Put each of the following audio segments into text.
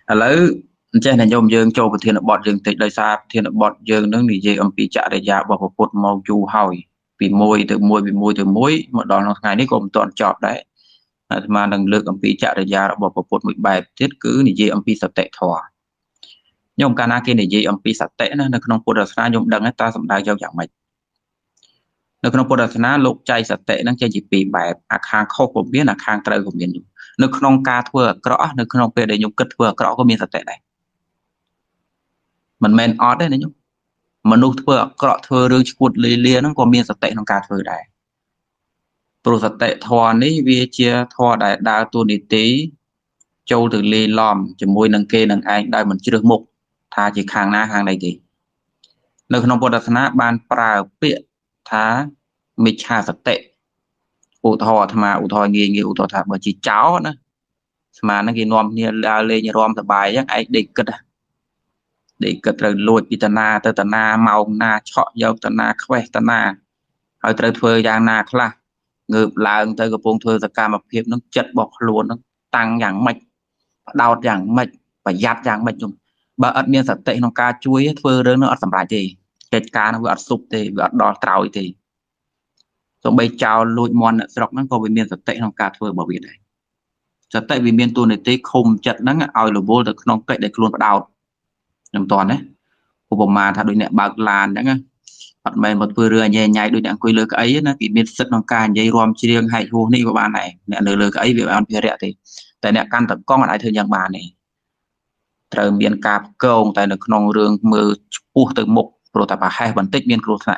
ឥឡូវអញ្ចឹងតែខ្ញុំយើងចូលប្រធានបទយើងតិចដោយសារប្រធានបទយើងនឹងនិយាយអំពីចរិយារបស់ព្រះពុទ្ធមកយូរហើយពីមួយទៅមួយពីមួយទៅមួយមកដល់ថ្ងៃនេះក៏មិនទាន់ចប់ដែរអាត្មានឹងលើកអំពីចរិយារបស់ព្រះពុទ្ធមួយបែបទៀតគឺនិយាយអំពីសតិធម៌ខ្ញុំកាលណាគេនិយាយអំពីសតិណានៅក្នុងពុទ្ធសាសនាខ្ញុំដឹងតើសំដៅយកយ៉ាងម៉េចនៅក្នុងពុទ្ធសាសនាលោកចែកសតិហ្នឹងចេញជាពីរបែបអាខាងខុសក៏មានអាខាងត្រូវក៏មាននៅក្នុងការធ្វើអាក្រក់នៅក្នុងពេលដែលខ្ញុំគិតធ្វើអាក្រក់ក៏មានសតិដែរមិនមែនអត់ទេណាញោមមនុស្សធ្វើអាក្រក់ធ្វើរឿងឈួតលាហ្នឹងក៏មានសតិក្នុងការធ្វើដែរព្រោះសតិធម៌នេះវាជាធម៌ដែលដើរតួនាទីចូលទៅលាយឡំជាមួយនឹងគេនឹងឯងដោយមិនជ្រើសមុខថាជាខាងណាខាងណីទេនៅក្នុងពុទ្ធសាសនាបានប្រើពាក្យថាមិច្ឆាសតិឧទាហរណ៍អាត្មាឧទាហរណ៍ងាយឧទាហរណ៍ថាបើជាចោលណាស្មានហ្នឹងគេនាំគ្នាដើរលេងរំសប្បាយអញ្ចឹងឯងដេកគិតត្រូវលួចពីតាណាទៅតាណាម៉ោងណាឆក់យកតាណាខ្វេះតាណាហើយត្រូវធ្វើយ៉ាងណាខ្លះងើបឡើងទៅកំពុងធ្វើសកម្មភាពនឹងចិត្តរបស់ខ្លួននឹងតាំងយ៉ាងម៉េចផ្ដោតយ៉ាងម៉េចប្រយ័ត្នយ៉ាងម៉េចខ្ញុំបើអត់មានសតិក្នុងការជួយធ្វើរឿងនោះអត់សម្រេចទេកិច្ចការនោះវាអត់សុបទេវាអត់ដល់ត្រើយទេសូម្បីចោលលួចមន់អ្នកស្រុកហ្នឹងក៏វាមានសតិក្នុងការធ្វើរបស់វាដែរសតិវាមានតួនាទីឃុំចិត្តហ្នឹងឲ្យរវល់ទៅក្នុងកិច្ចដែលខ្លួនផ្ដោតខ្ញុំតន់ណាឧបមាថាដូចអ្នកបើកឡានអញ្ចឹងអត់មែនមកធ្វើរឿងញ៉ៃញ៉ៃដូចអ្នកអង្គុយលើក្អីណាពីមានសិទ្ធក្នុងការនិយាយរំជ្រៀងហែកហួសនេះក៏បានដែរអ្នកនៅលើក្អីវាអត់ភារៈទេតែអ្នកកាន់តកង់អាចធ្វើយ៉ាងបានទេត្រូវមានការផ្គងតែនៅក្នុងរឿងមើលឆ្ពោះទៅមុខព្រោះតែប្រហែសបន្តិចមានគ្រោះថ្នាក់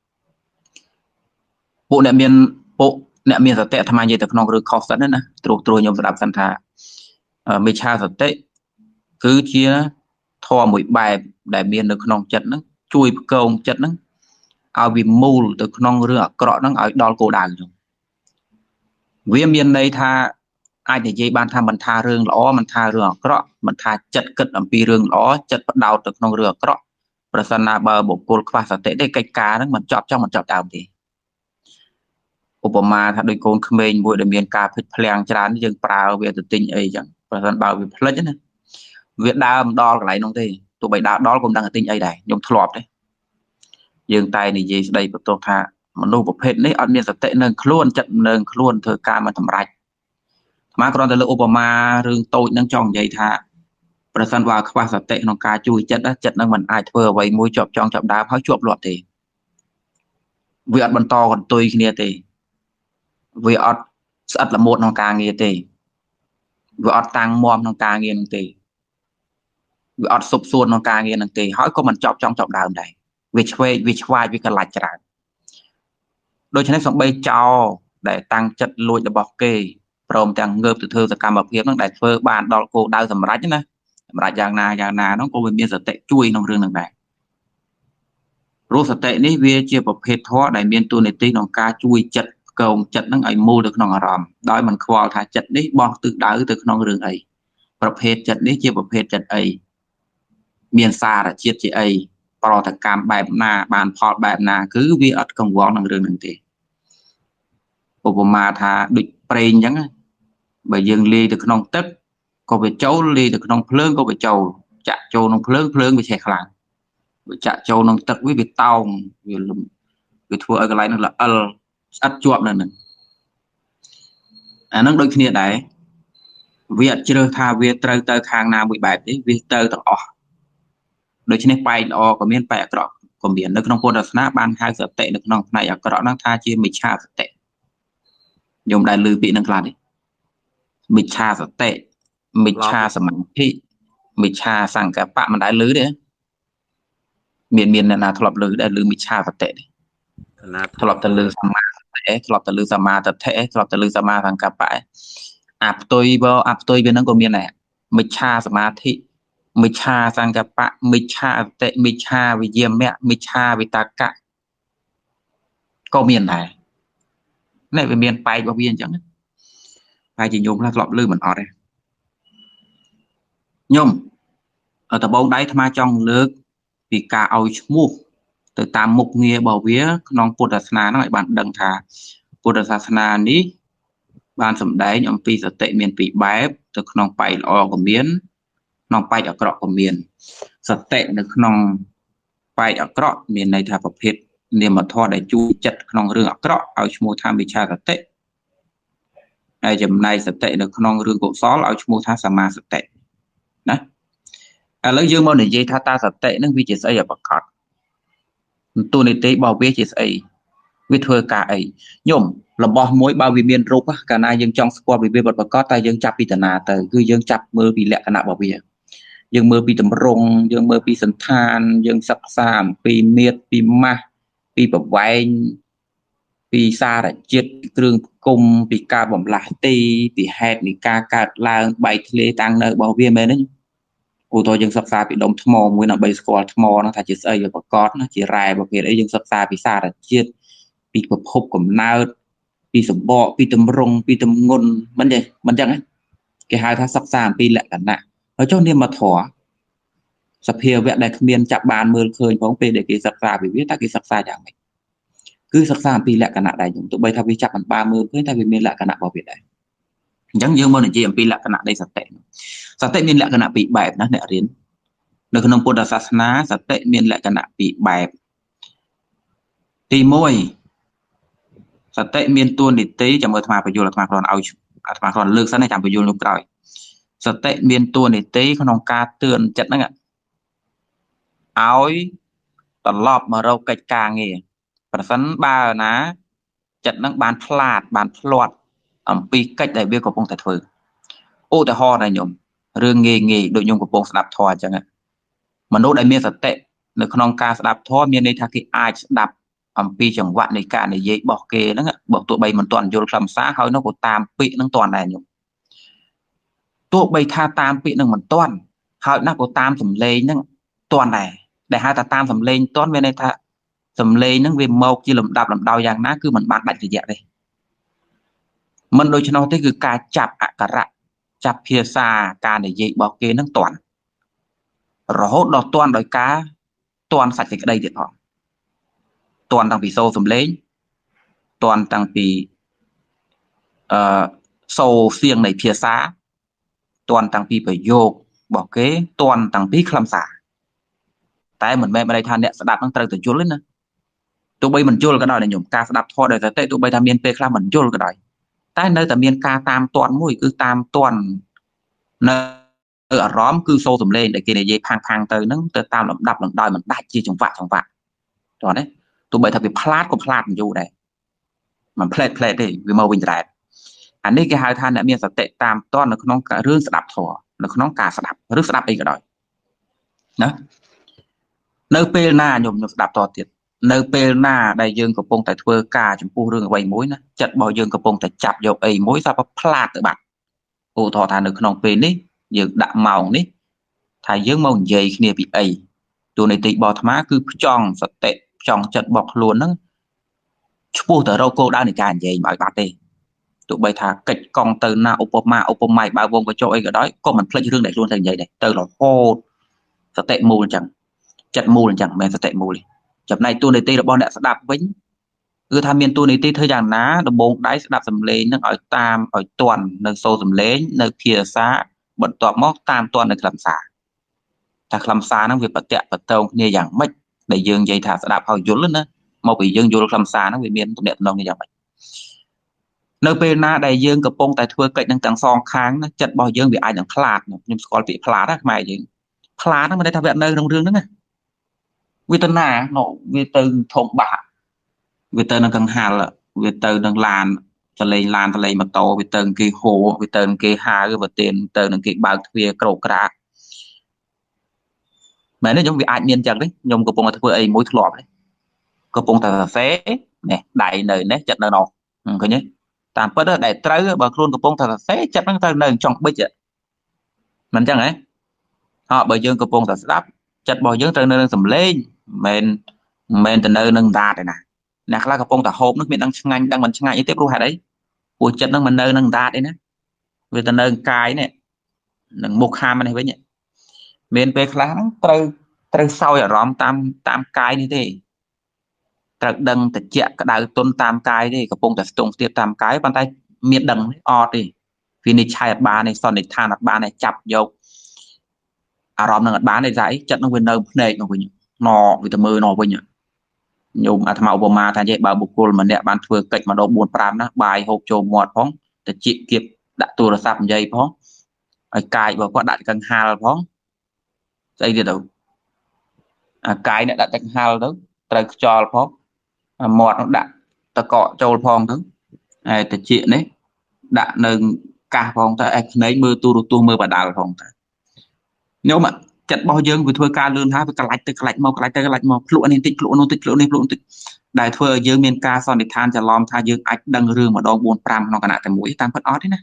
ពួកអ្នកមានសតិអាត្មានិយាយទៅក្នុងរឿងខុសសិនណាត្រួសខ្ញុំស្ដាប់សិនថាមិច្ឆាសតិគឺជាធម៌មួយបែបដែលមាននៅក្នុងចិត្តហ្នឹងជួយផ្គងចិត្តហ្នឹងឲ្យវាមូលទៅក្នុងរឿងអាក្រក់ហ្នឹងឲ្យដល់គោលដៅហ្នឹងវាមានន័យថាអាចនិយាយបានថាមិនថារឿងល្អមិនថារឿងអាក្រក់មិនថាចិត្តគិតអំពីរឿងល្អចិត្តផ្ដោតទៅក្នុងរឿងអាក្រក់ប្រសិនណាបើបុគ្គលខ្វះសតិទេកិច្ចការហ្នឹងមិនចប់ដើមទេឧបមាថាដូចកូនក្មេងមួយដែលមានការភ្លេចភ្លាំងច្រើនយើងប្រើវាទៅទិញអីចឹងប្រសិនបើវាភ្លេចណាវាដើរមិនដល់កន្លែងនោះទេទោះបីដើរដល់ក៏មិនដឹងថាទិញអីដែរខ្ញុំធ្លាប់ទេយើងតែនិយាយស្ដីបន្ទោសថាមនុស្សប្រភេទនេះអត់មានសតិនៅខ្លួនចិត្តនៅខ្លួនធ្វើការមិនសម្រេចអាគ្រាន់តែលើឧបមារឿងតូចនឹងចង់និយាយថាប្រសិនបើខ្វះសតិក្នុងការជួយចិត្តនឹងមិនអាចធ្វើអ្វីមួយជាប់ចង់ចាប់ដើមហើយជាប់លាត់ទេវាអត់បន្តកន្ទុយគ្នាទេវាអត់ស្អិតល្មួតក្នុងការងារទេវាអត់តាំងមាំក្នុងការងារនឹងទេវាអត់សុបសួនក្នុងការងារនឹងទេហើយក៏មិនចង់ចាប់ដើមដែរវាឆ្វេងវាឆ្វាយវាកលាច់ច្រើនដូច្នេះសំបីចោលដែលតាំងចិត្តលួចរបស់គេព្រមទាំងងើបទៅធ្វើសកម្មភាពហ្នឹងដែលធ្វើបានដល់គោលដៅសម្រេចណាសម្រេចយ៉ាងណាហ្នឹងក៏វាមានសតិជួយក្នុងរឿងហ្នឹងដែរព្រោះសតិនេះវាជាប្រភេទធម៌ដែលមានតួនាទីក្នុងការជួយចិត្តកោងចិត្តហ្នឹងឲ្យមូលទៅក្នុងអារម្មណ៍ដោយមិនខ្វល់ថាចិត្តនេះបោះទិសដៅទៅក្នុងរឿងអីប្រភេទចិត្តនេះជាប្រភេទចិត្តអីមានសារជាតិជាអីប្រតិកម្មបែបណាបានផលបែបណាគឺវាអត់កង្វល់នឹងរឿងហ្នឹងទេឧបមាថាដូចប្រេងអញ្ចឹងបើយើងលាយទៅក្នុងទឹកក៏វាចូលលាយទៅក្នុងភ្លើងក៏វាចូលចាក់ចូលក្នុងភ្លើងវាឆេះខ្លាំងវាចាក់ចូលក្នុងទឹកវាតោងវាធ្វើឲ្យកន្លែងនោះល្អិលស្អិតជាប់នៅនឹងអានឹងដូចគ្នាដែរវាអត់ជ្រើសថាវាត្រូវទៅខាងណាមួយបែបទេវាទៅទាំងអស់ដូច្នេះបែកល្អក៏មានបែកអាក្រក់ក៏មាននៅក្នុងពុទ្ធសាសនាបានហៅសតិនៅក្នុងផ្នែកអាក្រក់ហ្នឹងថាជាមិច្ឆាសតិខ្ញុំដែលឮពាក្យហ្នឹងខ្លះទេមិច្ឆាសតិមិច្ឆាសមាធិមិច្ឆាសង្កប្បៈមិនដែលឮទេមានអ្នកណាធ្លាប់ឮដែលឮមិច្ឆាសតិទេធ្លាប់ទៅឮសមាធិធ្លាប់ទៅឮសមាទិដ្ឋិធ្លាប់ទៅឮសមាសង្កប្បៈអាផ្ទុយវាហ្នឹងក៏មានដែរមិច្ឆាសមាធិមិច្ឆាសង្កប្បៈមិច្ឆាអតិមិច្ឆាវិយាមៈមិច្ឆាវិតកៈក៏មានដែរនេះវាមានបែករបស់វាអញ្ចឹងហើយជាញោមខ្លះធ្លាប់ឮមិនអត់ទេញោមដំបូងដៃអាត្មាចង់លើកពីការឲ្យឈ្មោះទៅតាមមុខងាររបស់វាក្នុងពុទ្ធសាសនាហ្នឹងឲ្យបានដឹងថាពុទ្ធសាសនានេះបានសម្ដែងអំពីសតិមានពីរបែបទៅក្នុងបែកល្អក៏មានนองไปอากรอกก็มีนสเตะในนองไปอากรอกมีในทางประเภทเนี่ยมาทอดได้จูจัดนองเรื่องอากรอกเอาชมูทามวิชาสเตะไอ้จำในสเตะในนองเรื่องกุศลเอาชมูทาสมาสเตะนะแล้วยังมองในใจท่าตาสเตะนั่งวิจิตรไอ้ประกอบตัวในเตะบอกวิจิตรไอ้วิธีการไอ้ย่อมระบอบมวยบาวิเมียนรูปะการนายยังจองสปอร์ตวิเวียนบทประกอบแต่ยังจับพิจารณาแต่คือยังจับมือปีแหลกขณะบอกเวียยังมือปีตำรงยังมือปีสันทานยังสักสามปีเมียดปีมาปีแบบไว้ปีซาแต่เจ็ดเครื่องกุมปีกาบ่มหลายตีปีแฮดปีกาการลางใบทะเลตังเนอบอกเวียเมนั่นกูตัวยังสักษาปีดมทมมวยน่ะใบสกอลทมนะถ้าจะเอ้ยประกอบนะจีรายประเภทไอ้ยังสักษาปีซาแต่เจ็ดปีประพบกับนาปีสมบ่ปีตำรงปีตำงนมันยังไงแกหายท่าสักสามปีแหละกันนะแล้วเจ้าเนี่ยมาถอสเปียแวะได้ขมิ้นจับบานมือเคยของเป็นเด็กศึกษาไปวิทย์ศึกษาอย่างไรคือศึกษาปีแหละกันนะได้อย่างตัวใบทวิจับมันบานมือเพื่อทวิมีแหละกันนะบอกไปได้ยังยืมมือหนึ่งจีปีแหละกันนะได้สเตมีแหละกันนะปีแบบนะเนี่ยเรียนในขนมพุทธศาสนาสเตมีแหละกันนะปีแบบตีมวยสเตมีตัวนิติจะมือธรรมประโยชน์ธรรมครอนเอาธรรมครอนเลือกซะในจำประโยชน์ลูกกลอยสเตมีตัวนิติขนมกาเตือนจัดนั่งอ่ะเอาตลอดมาเราไกลกลางเงี้ยประสันบานะจัดนั่งบานพลาดบานพลอดปีใกล้ได้เบี้ยกับปงแต่เถื่อโอ้แต่ห่อได้ยมเรื่องเงี้ยโดยยมกับปงสลับทอจังอ่ะมนุษย์ได้เมียสเตในขนมกาสลับทอมีในทางที่อาจดับปีจังหวะในการในเย่บอกเกนั่งอ่ะบอกตัวใบมันตอนโยนคำซ่าเขาnóก็ตามปีนั่งตอนได้ยมตัวใบท่าตามปีนั่งมันต้นเขาnóก็ตามสำเร็จนั่งตอนไหนได้หาแต่ตามสำเร็จต้นเวในท่าสำเร็จนั่งเวมโมกที่ลำดับลำดาวอย่างนั้นคือมันบาดบัดจะเยอะเลยมันโดยเฉพาะที่คือการจับอักขระจับเพียซาการในเย่บอกเกนั่งตอนรอดตอนโดยการตอนสัตว์จะได้เด็ดพอตอนตั้งปีโซสำเร็จตอนตั้งปีโซเสียงในเพียซาตอนตั้งปีประโยคบอกเกตอนตั้งปีคลำสาแต่เหมือนแม่ไม่ได้ทานเนี่ยสดับตั้งแต่จุดเลยนะตัวใบมันจุลก็ได้ในหยุ่มการสดับทอดเลยแต่ตัวใบทำเมียนเปคลามันจุลก็ได้แต่ในแต่เมียนกาตามตอนมุ้ยคือตามตอนเนอร้อมคือโซสมเลนแต่กินในเย่พังเตยนั่งเตยตามลำดับลำดอยมันได้จีจังหวะตอนนี้ตัวใบทำเป็นพลาดก็พลาดมันอยู่ได้มันเพลทได้วิมาวินแรดอันนี้แกหาทานเนี่ยมีสเตตามต้อนในน้องเรื่องสดับทอในน้องกาสดับหรือสดับเองก็ได้นะเนื้อเปลหน้าหยุ่มสดับต่อติดเนื้อเปลหน้าได้ยืนกับปงแต่เทอร์กาจมพูเรื่องใบมุ้ยนะจัดบ่อยืนกับปงแต่จับโยกไอ้มุ้ยซาพพลาดตัวบัดโอ้ทอทานในน้องเปลนี่ยืนดักเมานี่ถ่ายยืนเมาใหญ่เนี่ยปีไอตัวในตีบอธรรมะคือจองสเตจองจัดบอกล้วนนั่งชูแต่เราโกได้ในการใหญ่หมายบัดเองtụi bay thà kịch con từ na opoma bao gồm với chỗ ấy cái đó có mình play chương này luôn thành vậy này từ là hô sẽ tệ mù chẳng chặt mù chẳng mẹ sẽ tệ mù chập này tôi này tê là bọn đã sẽ đạp vĩnh cứ tham miên tôi này tê thời gian ná là bốn đáy sẽ đạp sầm lên nó ở tam ở toàn nơi sâu sầm lên nơi kia xa bận tọt móc tam toàn được làm xả thà làm xả nó việc bật tẹt bật tàu như dạng mất để dương dây thà sẽ đạp hồi dồn lên nữa một bị dương vô làm xả nó bị miên tôi đẹp nông như dạng vậy nơi bên na đại dươngกับปงแต่เพื่อเกิดตั้งแต่2 ครั้งนะจัดบ่อdương bị aiอย่างพลาดnhưngสกอลbịพลาดนะหมายถึงพลาดนั่นมันได้ทำแบบnơi trong rừng đóไงวิตนาโนวิตทงบะวิตนังกังหันละวิตนังลานทะเลมาโตวิตนังกีโฮวิตนังกีฮาคือวิตนังกีบางทวีกรกระหมายถึงยังbị ai miên chẳng đấy nhungกับปงแต่เพื่อไอ้มวยถลอกđấyกับปงแต่เซ่เนี่ยđại nơiเนี่ยจัดnơi nào cái nhéตามเปิดได้ตรึบางคนกับปงถัดเสจัดนั่งตรึหนึ่งจงบิดอ่ะมันจังไงบางยื่นกับปงถัดดับจัดบางยื่นตรึหนึ่งสำเร็จเมนตรึหนึ่งดาเลยนะนักล่ากับปงถัดโฮมนึกมีดังช่างดังมันช่างยี่เต็มรู้หาได้ปวดจัดนั่งมันหนึ่งดาเลยนะเวทหนึ่งกายเนี่ยหนึ่งมุกฮามันให้ไว้เนี่ยเมนไปคลานั่งตรึเศร้าอย่าร้องตามกายนี่ดิตรึดังแต่เจาะกระดาษต้นตามกายดิกระปงแต่ตรงเตียบตามกายปันไตเมียดังออดิฟินิชชัยบาในซอนในทางบาในจับโยกអារម្មណ៍នឹងអត់បានទេស្អីចិត្តនឹងវានៅភ្នែកមកវិញណវាទៅមើលណវិញញោមអាត្មាឧបមាថានិយាយបើបុគ្គលម្នាក់បានធ្វើកិច្ចម្ដង4 5ណាបាយហូបចូលមាត់ផងតិចគៀបដាក់ទូរស័ព្ទនិយាយផងឲ្យកាយបើគាត់ដាក់កង្ហាលផងស្អីទៀតទៅអាកាយអ្នកដាក់កង្ហាលទៅត្រូវខ្យល់ផងមាត់នោះដាក់តកកចូលផងទៅហើយតិចនេះដាក់នៅកាសផងទៅឯភ្នែកមើលទូរទស្សន៍មើលបដាល់ផងទៅញោមចិត្តរបស់យើងវាធ្វើការលឿនហើយវាក្លាច់ទៅក្លាច់មកក្លាច់ទៅក្លាច់មកភ្លក់នេះតិចភ្លក់នោះតិចភ្លក់នេះភ្លក់តិចដែលធ្វើឲ្យយើងមានការសន្និដ្ឋានច្រឡំថាយើងអាចដឹងរឿងម្ដង4 5ក្នុងគណៈតែមួយតាមពិតអត់ទេណា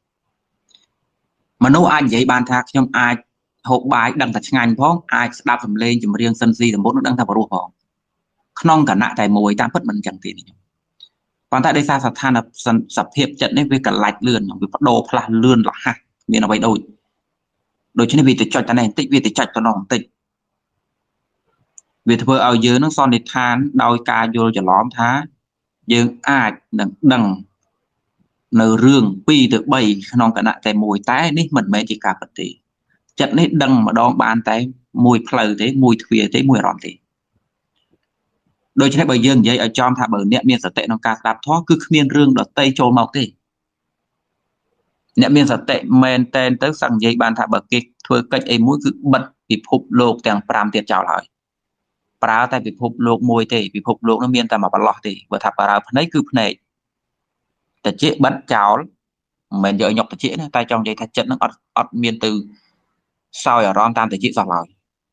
មនុស្សអាចនិយាយបានថាខ្ញុំអាចហូបបាយដឹងតែឆ្ងាញ់ផងអាចស្ដាប់សំឡេងចម្រៀងសិនស៊ីសមុទ្រនោះដឹងថាបរោះផងក្នុងគណៈតែមួយតាមពិតមិនអញ្ចឹងទេប៉ុន្តែដោយសារស្ថានភាពចិត្តនេះវាក្លាច់លឿនវាបដូរផ្លាស់លឿនរហ័សមានអ្វីដូច្នេះវាទៅចុចតែនេះបន្តិចវាទៅចុចទៅនោះបន្តិចវាធ្វើឲ្យយើងនឹងសន្និដ្ឋានដោយការយល់ច្រឡំថាយើងអាចនឹងដឹងនៅរឿង2 ទៅ 3ក្នុងគណៈតែមួយតែនេះមិនមែនជាការពិតទេចិត្តនេះដឹងម្ដងបានតែមួយផ្លូវទេមួយទ្វារទេមួយអារម្មណ៍ទេដូច្នេះបើយើងនិយាយឲ្យចំថាបើអ្នកមានសតិក្នុងការស្ដាប់ធម៌គឺគ្មានរឿងដតីចូលមកទេអ្នកមានសតិមែនតែនទៅសឹកនិយាយបានថាបើគេធ្វើកិច្ចអីមួយគឺបិទពិភពលោកទាំង5ទៀតចោលហើយប្រើតែពិភពលោកមួយទេពិភពលោកនោះមានតែមួយប្រឡោះទេបើថាប្រើភ្នែកគឺភ្នែកតិចបិទចោលមិនមែនយកញុកតិចណាតែចង់និយាយថាចិត្តនឹងអត់មានទៅសោយអារម្មណ៍តាមតិចសោះឡើយ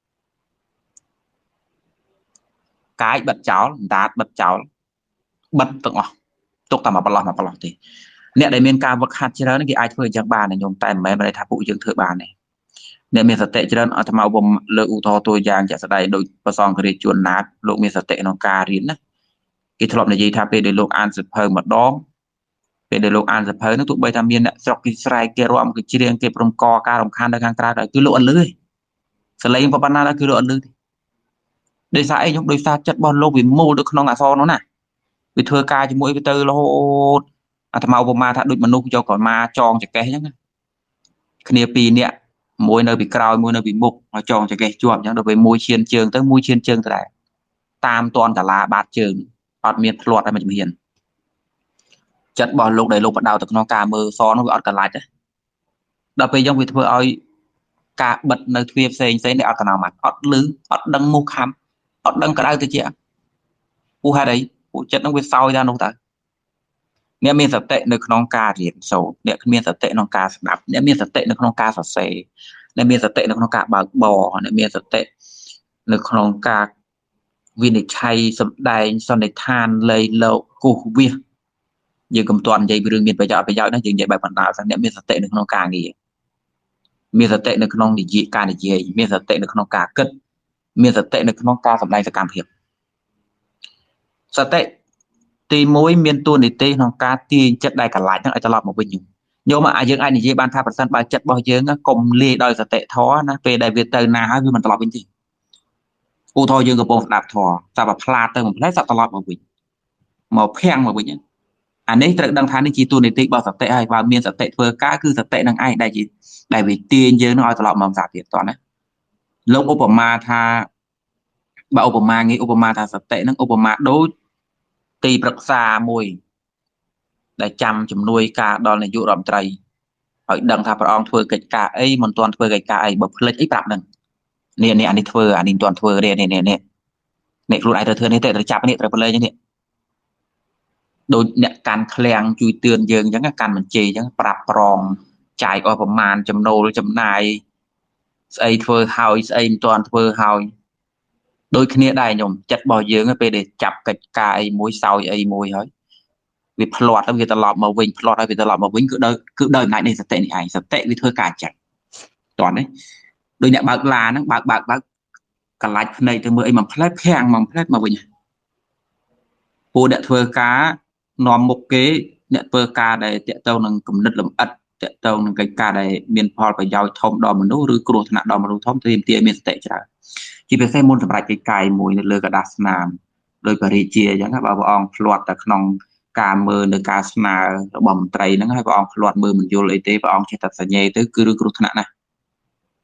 កាយបិទចោលដាតបិទចោលបិទទាំងអស់ទុកតែមួយប្រឡោះទេអ្នកដែលមានការវឹកហាត់ច្រើនគេអាចធ្វើអញ្ចឹងបានណាញោមតែមិនមែនថាពួកយើងធ្វើបានទេអ្នកមានសតិច្រើនអាត្មាឧបមាលើកឧទាហរណ៍តួយ៉ាងជាក់ស្ដែងដោយប្រសងគរិជួនណាតលោកមានសតិក្នុងការរៀនណាគេធ្លាប់និយាយថាពេលដែលលោកអានសៀវភៅម្ដងពេលដែលលោកអានសៀវភៅនោះទោះបីថាមានអ្នកស្រុកគេស្រែកគេរាំគេច្រៀងគេព្រមកការរំខាននៅខាងក្រៅដែរគឺលោកអត់លឺទេសលេងប៉ុណ្ណាដែរគឺលោកអត់លឺទេដោយសារអីខ្ញុំដោយសារចិត្តរបស់លោកវាមូលទៅក្នុងអក្សរនោះណាវាធ្វើការជាមួយវាទៅរហូតអាត្មាឧបមាថាដូចមនុស្សយកក្រមាចងចង្កេះអញ្ចឹងគ្នា2នាក់មួយនៅពីក្រោយមួយនៅពីមុខហើយចងចង្កេះជាប់អញ្ចឹងដល់ពេលមួយឈានជើងទៅមួយឈានជើងទៅដែរតាមតនកាឡាបាតជើងអត់មានផ្លាត់ឲ្យមិនជំហានចិត្តរបស់លោកដែលលោកបដៅទៅក្នុងការមើលសនោះវាអត់កន្លាច់ទេដល់ពេលយើងវាធ្វើឲ្យការបិទនៅទ្វារផ្សេងនេះអត់កណ្ដោមកអត់លឺអត់ដឹងមុខខំអត់ដឹងក្តៅទៅជាពូហេតុអីពូចិត្តនឹងវាសោយដល់នោះតើអ្នកមានសតិនៅក្នុងការរៀនសូត្រអ្នកមានសតិក្នុងការស្ដាប់អ្នកមានសតិនៅក្នុងការសរសេរអ្នកមានសតិនៅក្នុងការបើកបរអ្នកមានសតិនៅក្នុងការវិនិច្ឆ័យសម្ដែងសន្និដ្ឋានលៃលោកគូសវាសយើងកុំទាន់និយាយពីរឿងមានប្រយោជន៍ណាយើងនិយាយបែបបណ្ដាលថាអ្នកមានសតិនៅក្នុងការងារមានសតិនៅក្នុងការនិយាយមានសតិនៅក្នុងការគិតមានសតិនៅក្នុងការសម្ដែងសកម្មភាពសតិទី1មានតួនាទីក្នុងការទាញចិត្តដែលកន្លាច់ហ្នឹងឲ្យត្រឡប់មកវិញញោមយើងអាចនិយាយបានថាប្រសិនបើចិត្តរបស់យើងកុំលាយដោយសតិធម៌ណាពេលដែលវាទៅណាហើយវាមិនត្រឡប់វិញទេឧទាហរណ៍យើងកំពុងស្ដាប់ធម៌តែបើផ្លាតទៅមួយផ្លែសក់ត្រឡប់មកវិញមកភាំងមកវិញអានេះត្រូវដឹងថានេះជាតួនាទីរបស់សតិហើយបើមានសតិធ្វើការគឺសតិនឹងឯងដែលវាទាញយើងនឹងឲ្យត្រឡប់មកសាទៀតតោះណាលោកឧបមាថាបើឧបមាងាយឧបមាថាសតិនឹងឧបមាដូចទីប្រឹក្សាមួយដែលចាំជំនួយការដល់នាយករដ្ឋមន្ត្រីឲ្យដឹងថាព្រះអង្គធ្វើកិច្ចការអីមិនទាន់ធ្វើកិច្ចការអីបើភ្លេចអីប្រាប់នឹងនេះអានេះធ្វើអានេះមិនទាន់ធ្វើទេនេះខ្លួនឯងត្រូវធ្វើនេះទៅត្រូវចាប់នេះត្រូវប្រឡែងនេះដូចអ្នកកាន់ឃ្លាំងជួយទឿនយើងអញ្ចឹងកាន់បញ្ជីអញ្ចឹងប្រាប់ប្រងចាយអស់ប្រមាណចំណូលចំណាយស្អីធ្វើហើយស្អីមិនទាន់ធ្វើហើយដូចគ្នាដែរខ្ញុំចិត្តរបស់យើងពេលដែលចាប់កិច្ចការអីមួយសោយអីមួយហើយវាផ្លាត់ទៅវាត្រឡប់មកវិញផ្លាត់ហើយវាត្រឡប់មកវិញគឺដោយអំណាចនៃសតិនេះឯងសតិវាធ្វើការចិត្តតោះនេះដូចអ្នកបើកឡានហ្នឹងបើកកន្លាច់ភ្នែកទៅមើលអីមួយផ្លែតភាំងមួយផ្លែតមកវិញពូអ្នកធ្វើការនាំមុខគេអ្នកធ្វើការដែលតាក់ទងនឹងគំនិតលម្អិតតាក់ទងនឹងកិច្ចការដែលមានផលប្រយោជន៍ធំដល់មនុស្សឬគ្រោះថ្នាក់ដល់មនុស្សធំទាមទារមានសតិច្រើនជាពិសេសមុនសម្រាប់កិច្ចការមួយនៅលើกระดาษស្នាមដោយបរិជាអញ្ចឹងបើព្រះអង្គផ្លាត់តែក្នុងការមើលនៅការស្នើរបស់មន្ត្រីហ្នឹងហើយព្រះអង្គផ្លាត់មើលមិនយល់អីទេព្រះអង្គចេះតែសញ្ញេទៅគឺគ្រោះថ្នាក់ណាស់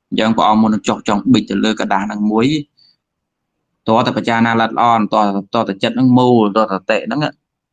dân của ông muốn chọc trong bịch từ lơ cả đá năng muối to tập cha na lật on to tập chất năng mù to tập tệ năng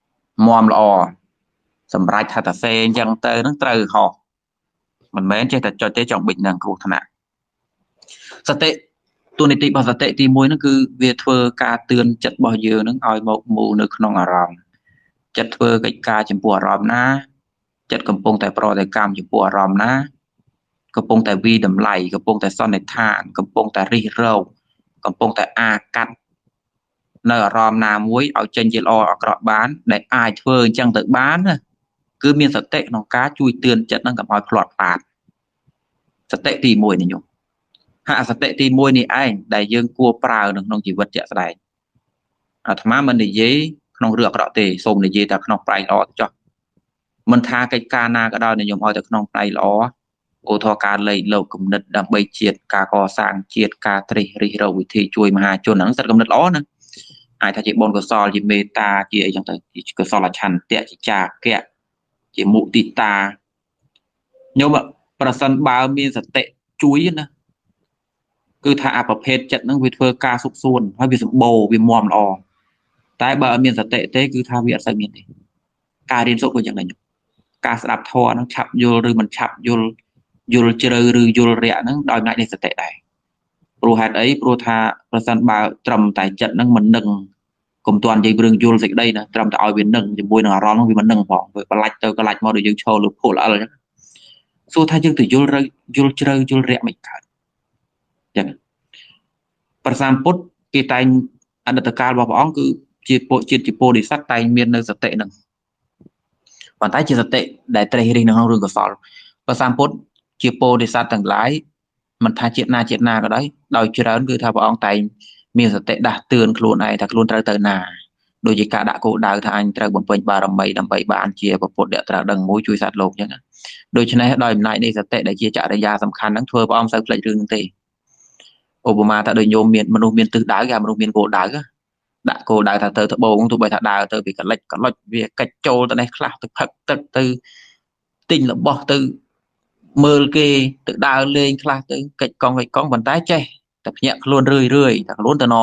mòm lò sầm rai thật xe dân tơ năng từ họ mình mấy chơi thật cho tế trong bịch năng cụ thằng nàoสเตะตัวนิติบอสเตะទី1ហ្នឹងគឺវាធ្វើការទឿនចិត្តរបស់យើងហ្នឹងឲ្យមកមូលនៅក្នុងអារម្មណ៍ចិត្តធ្វើកិច្ចការចំពោះអារម្មណ៍ណាចិត្តកំពុងតែប្រតិកម្មចំពោះអារម្មណ៍ណាកំពុងតែវិតម្លៃកំពុងតែសន្និដ្ឋានកំពុងតែរិះរោបកំពុងតែអាកាត់នៅអារម្មណ៍ណាមួយឲ្យចេញជាល្អអាក្រក់បានដែលអាចធ្វើអញ្ចឹងទៅបានណាគឺមានសតិក្នុងការជួយទឿនចិត្តហ្នឹងកុំឲ្យផ្លាត់ផ្លាតសតិទី1នេះញោមហាសតិទី1នេះឯងដែលយើងគួរប្រើនៅក្នុងជីវិតជាក់ស្ដែងអាត្មាមិននិយាយក្នុងរឿងអាក្រក់ទេសូមនិយាយតែក្នុងផ្នែកល្អចុះមិនថាកិច្ចការណាក៏ដោយនិយមឲ្យតែក្នុងផ្នែកល្អឧទាហរណ៍ការលេខលោកគំនិតដើម្បីជាតិការកសាងជាតិការត្រិះរិះរកវិធីជួយមហាជនហ្នឹងសិតគំនិតល្អណាអាចថាជាបុណ្យកុសលជាមេត្តាជាអីចឹងទៅជាកុសលឆន្ទៈជាចាគៈជាមុទិតាញោមប្រសិនបើមានសតិជួយណាគឺថាអាប្រភេទចិត្តហ្នឹងវាធ្វើការសុខសួនហើយវាសម្បូរវាមាំល្អតែបើអត់មានសតិទេគឺថាវាអត់សូវមានទេការរៀនសូត្រក៏យ៉ាងដែរការស្ដាប់ធម៌ហ្នឹងឆាប់យល់ឬមិនឆាប់យល់ជ្រៅឬយល់រាក់ហ្នឹងដោយអំណាចនៃសតិដែរព្រោះហេតុអីព្រោះថាប្រសិនបើត្រឹមតែចិត្តហ្នឹងមិននឹងកុំទាន់និយាយរឿងយល់សេចក្តីណាត្រឹមតែឲ្យវានឹងជាមួយនឹងអារម្មណ៍ហ្នឹងវាមិននឹងផងវាបន្លាច់ទៅបន្លាច់មកដូចយើងឈរលើភក់ល្អិលអញ្ចឹងសួរថាយើងទៅយល់ជ្រៅយល់រាក់មិនកើតអញ្ចឹងព្រះសម្ពុទ្ធគេតែងអតីតកាលរបស់ព្រះអង្គគឺជាពួកជាតិជាពោធិសត្វតែងមាននៅសតិហ្នឹងប៉ុន្តែជាសតិដែលត្រេះរិះនៅក្នុងរឿងកុសលព្រះសម្ពុទ្ធជាពោធិសត្វទាំងឡាយមិនថាជាតិណាក៏ដោយច្រើនគឺថាព្រះអង្គតែងមានសតិដាស់តឿនខ្លួនឯងថាខ្លួនត្រូវទៅណាដូចជាការដាក់គោលដៅថាអញត្រូវបំពេញបារមីដើម្បីបានជាពុទ្ធអ្នកត្រូវដឹងមួយជួយសត្វលោកអញ្ចឹងដូច្នេះដោយអំណាចនៃសតិដែលជាចរិយាសំខាន់ហ្នឹងធ្វើព្រះអង្គសូវផ្លេចរឿងហ្នឹងទេឧបមាថាដូចញោមមានមនុស្សមានទិសដៅគេមនុស្សមានគោលដៅដាក់គោលដៅថាទៅត្បូងទោះបីថាដើរទៅវាកលិចវាកិច្ចចូលទៅនេះខ្លះទៅផឹកទឹកទៅទិញរបស់ទៅមើលគេទៅដើរលេងខ្លះទៅកិច្ចកង់ប៉ុន្តែចេះតែភ្ញាក់ខ្លួនរឿយតែខ្លួនទៅណ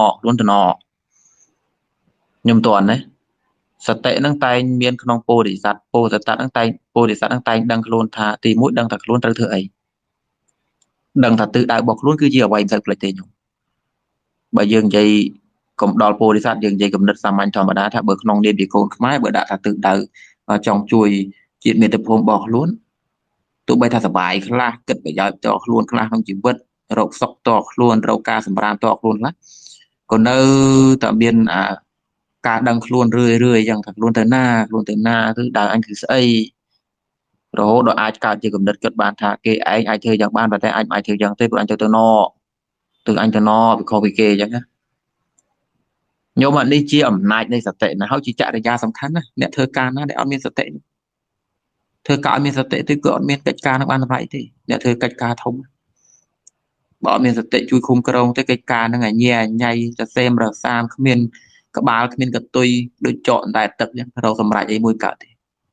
ខ្ញុំតន់ណាសតិហ្នឹងតែងមានក្នុងពោធិសត្វហ្នឹងតែងដឹងខ្លួនថាទី1ដឹងថាខ្លួនត្រូវធ្វើអីដឹងថាទិសដៅរបស់ខ្លួនគឺជាអ្វីមិនសូវផ្លេចទេខ្ញុំបើយើងនិយាយកុំដល់ពោធិសត្វយើងនិយាយគំនិតសាមញ្ញធម្មតាថាបើក្នុងនាមជាកូនខ្មែរបើដាក់ថាទិសដៅចង់ជួយជាតិមាតុភូមិរបស់ខ្លួនទោះបីថាសบายខ្លះគិតប្រយោជន៍តខ្លួនខ្លះក្នុងជីវិតរកសុខតខ្លួនរកការសម្រាមតខ្លួនខ្លះក៏នៅតែមានការដឹងខ្លួនរឿយអញ្ចឹងថាខ្លួនទៅណាគឺដៅអញគឺស្អីរហូតដល់អាចកើតជាគំនិតគិតបានថាគេឯងអាចធ្វើយ៉ាងបានប៉ុន្តែអញមិនអាចធ្វើយ៉ាងទេព្រោះអញទៅអញទៅវាខុសពីគេអញ្ចឹងណាញោមនេះជាអំណាចនៃសតិណាហើយជាចរិយាសំខាន់ណាអ្នកធ្វើការណាដែលអត់មានសតិធ្វើការអត់មានសតិទេគឺអត់មានកិច្ចការនឹងបានសម្រេចទេអ្នកធ្វើកិច្ចការធំបើអត់មានសតិជួយគុំក្រងទេកិច្ចការនឹងញ៉ៃសសេមរសាមគ្មានក្បាលគ្មានកតុយដូចចកតែទឹកអញ្ចឹងរកសម្រេចអីមួយកើតទេ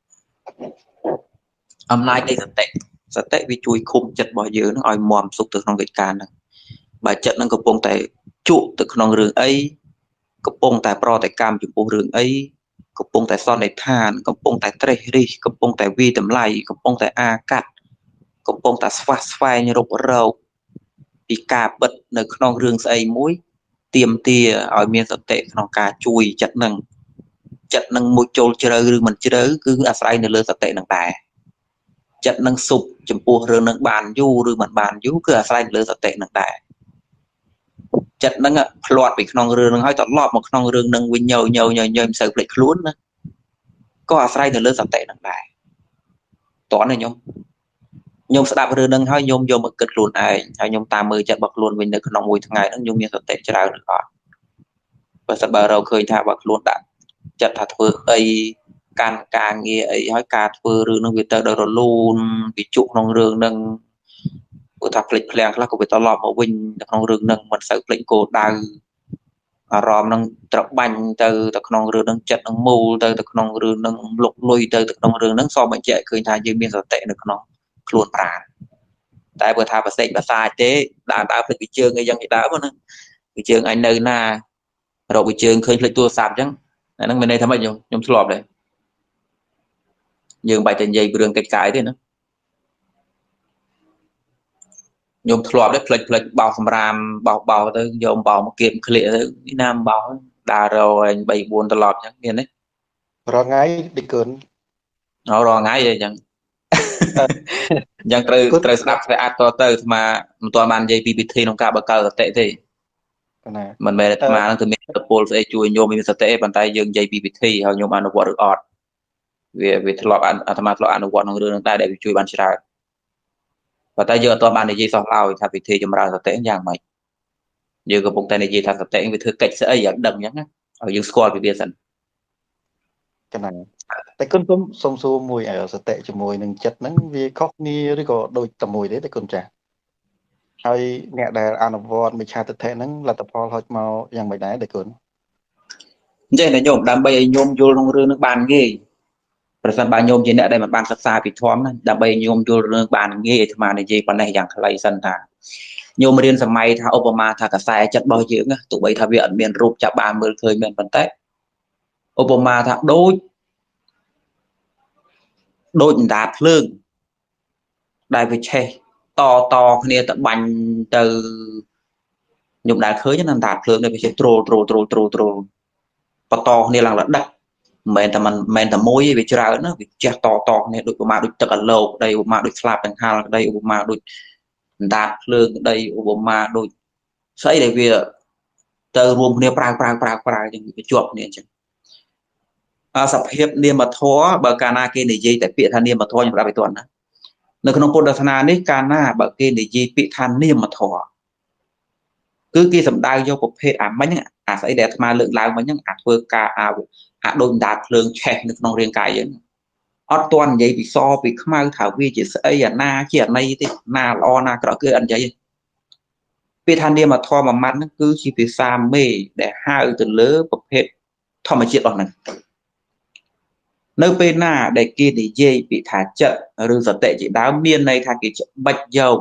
អំណាចនៃសតិវាជួយឃុំចិត្តរបស់យើងនឹងឲ្យមាំសុខទៅក្នុងកិច្ចការហ្នឹងបើចិត្តនឹងកំពុងតែជក់ទៅក្នុងរឿងអីកំពុងតែប្រតិកម្មចំពោះរឿងអីកំពុងតែសន្និដ្ឋានកំពុងតែត្រេះរិះកំពុងតែវិតម្លៃកំពុងតែអាកាត់កំពុងតែស្វះស្វែងរករកពីការពិតនៅក្នុងរឿងស្អីមួយទៀមទាឲ្យមានសតិក្នុងការជួយចិត្តនឹងមួយចូលជ្រៅឬមិនជ្រៅគឺអាស្រ័យនៅលើសតិនឹងដែរចិត្តនឹងសុបចំពោះរឿងនឹងបានយូរឬមិនបានយូរគឺអាស្រ័យលើសតិនឹងដែរចិត្តនឹងផ្លាត់ពីក្នុងរឿងនឹងហើយត្រឡប់មកក្នុងរឿងនឹងវិញញយមិនសូវភ្លេចខ្លួនណាក៏អាស្រ័យទៅលើសតិនឹងដែរតោះណាខ្ញុំស្ដាប់រឿងនឹងហើយខ្ញុំយកមកគិតខ្លួនឯងហើយខ្ញុំតាមមើលចិត្តរបស់ខ្លួនវិញនៅក្នុងមួយថ្ងៃហ្នឹងខ្ញុំមានសតិច្រើនឬអត់បើសិនបើរកឃើញថាបើខ្លួនដាក់ចិត្តថាធ្វើអីកាន់ការងារអីហើយការធ្វើរឿងនឹងវាទៅដល់រលូនវាជក់ក្នុងរឿងនឹងព្រោះថាភ្លេចភ្លាំងខ្លះក៏វាត្រឡប់មកវិញនៅក្នុងរឿងនឹងមិនសូវភ្លេចគោលដៅអារម្មណ៍នឹងត្របាញ់ទៅក្នុងរឿងនឹងចិត្តនឹងមូលទៅក្នុងរឿងនឹងលុកលុយទៅក្នុងរឿងនឹងសបញ្ជាក់ឃើញថាយើងមានសតិនៅក្នុងខ្លួនប្រាណ tại vừa thà bà sạch bà sai thế đã phải bị trường cái dân cái đó mà bị trường anh nơi na rồi bị trường khơi lên tua sạp chẳng nó bên đây thầm anh nhung slop đấy nhưng bài trình dây đường cái thế nữa nhung slop đấy plek bao xâm ram bao tới nhung bao một kiếm khệ tới nam bao đà rồi anh bảy buồn tờ lọt chẳng miền đấy rồi ngay đi cơn nó rồi ngay vậy chẳng chẳng cơn từ đạp phải át to từ mà toàn bàn dây PPT nó cả bờ cờ tệ thì nè mình về mà nó từ miền tập pol sẽ chui nhôm mình sẽ tệ bàn tay dương dây PPT hoặc nhôm ăn được ọt về lọt ăn tham lọt ăn được nó đưa tay để chui bàn chả và tay giờ toàn bàn dây sau lao thì PPT chấm ra sẽ tệ nhàng mày giờ cái bụng tay này dây thật tệ vì thứ cách sẽ ấy đậm nhá ở dương score bị biệt dần cái này tại cơn cũng sông xô mùi ở sẽ tệ cho mùi nâng chất nắng vì khóc ni rồi có đôi tầm mùi đấy tại cơn trà hay nè đà ăn vọt mình tra thực thể nắng là tập ho hơi màu yang mày đá để cơn vậy là nhôm đam bay nhôm vô trong rương nước bàn ghê ប្រសិនបើញោមជាអ្នកដែលមិនបានសិក្សាពីធម៌ណាដើម្បីញោមយល់រឿងបានងាយអាត្មានិយាយប៉ុណ្ណេះយ៉ាងខ្លីសិនថាញោមរៀនសម័យថាឧបមាថាកសែចិត្តរបស់យើងទោះបីថាវាអត់មានរូបចាប់បានមើលឃើញមែនប៉ុន្តែឧបមាថាដូចអណ្ដាតភ្លើងដែលវាឆេះតគ្នាទៅបាញ់ទៅញោមដែលឃើញណាអណ្ដាតភ្លើងដែលវាឆេះត្រូលបន្តគ្នាឡើងរដឹកមិនមែនតែមួយទេវាច្រើនណាវាចេះតគ្នាដូចឧបមាដូចទឹកអាឡូកដីឧបមាដូចស្លាបដង្ហាលក្ដីឧបមាដូចអណ្ដាតភ្លើងក្ដីឧបមាដូចស្អីដែលវាទៅរួមគ្នាប្រើអញ្ចឹងវាជាប់គ្នាអញ្ចឹងសភាពនាមធម៌បើកាលណាគេនិយាយតែពាក្យថានាមធម៌ខ្ញុំប្រាប់ឲ្យទាន់ណានៅក្នុងពុទ្ធសាសនានេះកាលណាបើគេនិយាយពាក្យថានាមធម៌គឺគេសំដៅយកប្រភេទអាមិញអាស្អីដែលអាត្មាលើកឡើងមិញហ្នឹងអាធ្វើការអាដូចដាតភ្លើងឆេះនៅក្នុងរាងកាយយើងអត់ទាន់និយាយពីសពីខ្មៅថាវាជាស្អីអាណាជាអណីទេណាល្អណាក្រក់គឺអត់និយាយទេពាក្យថានាមធម៌មួយម៉ាត់ហ្នឹងគឺជាភាសាមេដែលហៅទៅលើប្រភេទធម្មជាតិរបស់ហ្នឹងនៅពេលណាដែលគេនិយាយពីថាចិត្តឬសតិជាដើមមានន័យថាគេច្បិចយក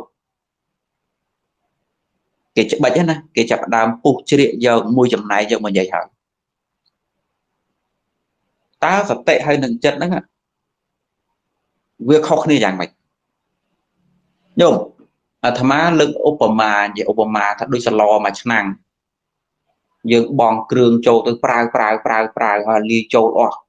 គេច្បិចណាគេចាប់ដើមពុះជ្រៀកយកមួយចំណែកយកមកនិយាយហើយតើសតិហើយនឹងចិត្តហ្នឹងវាខុសគ្នាយ៉ាងម៉េចញោមអាត្មាលើកឧបមាជាឧបមាថាដូចសឡមួយឆ្នាំងយើងបងគ្រឿងចូលទៅប្រើហើយលាយចូលអស់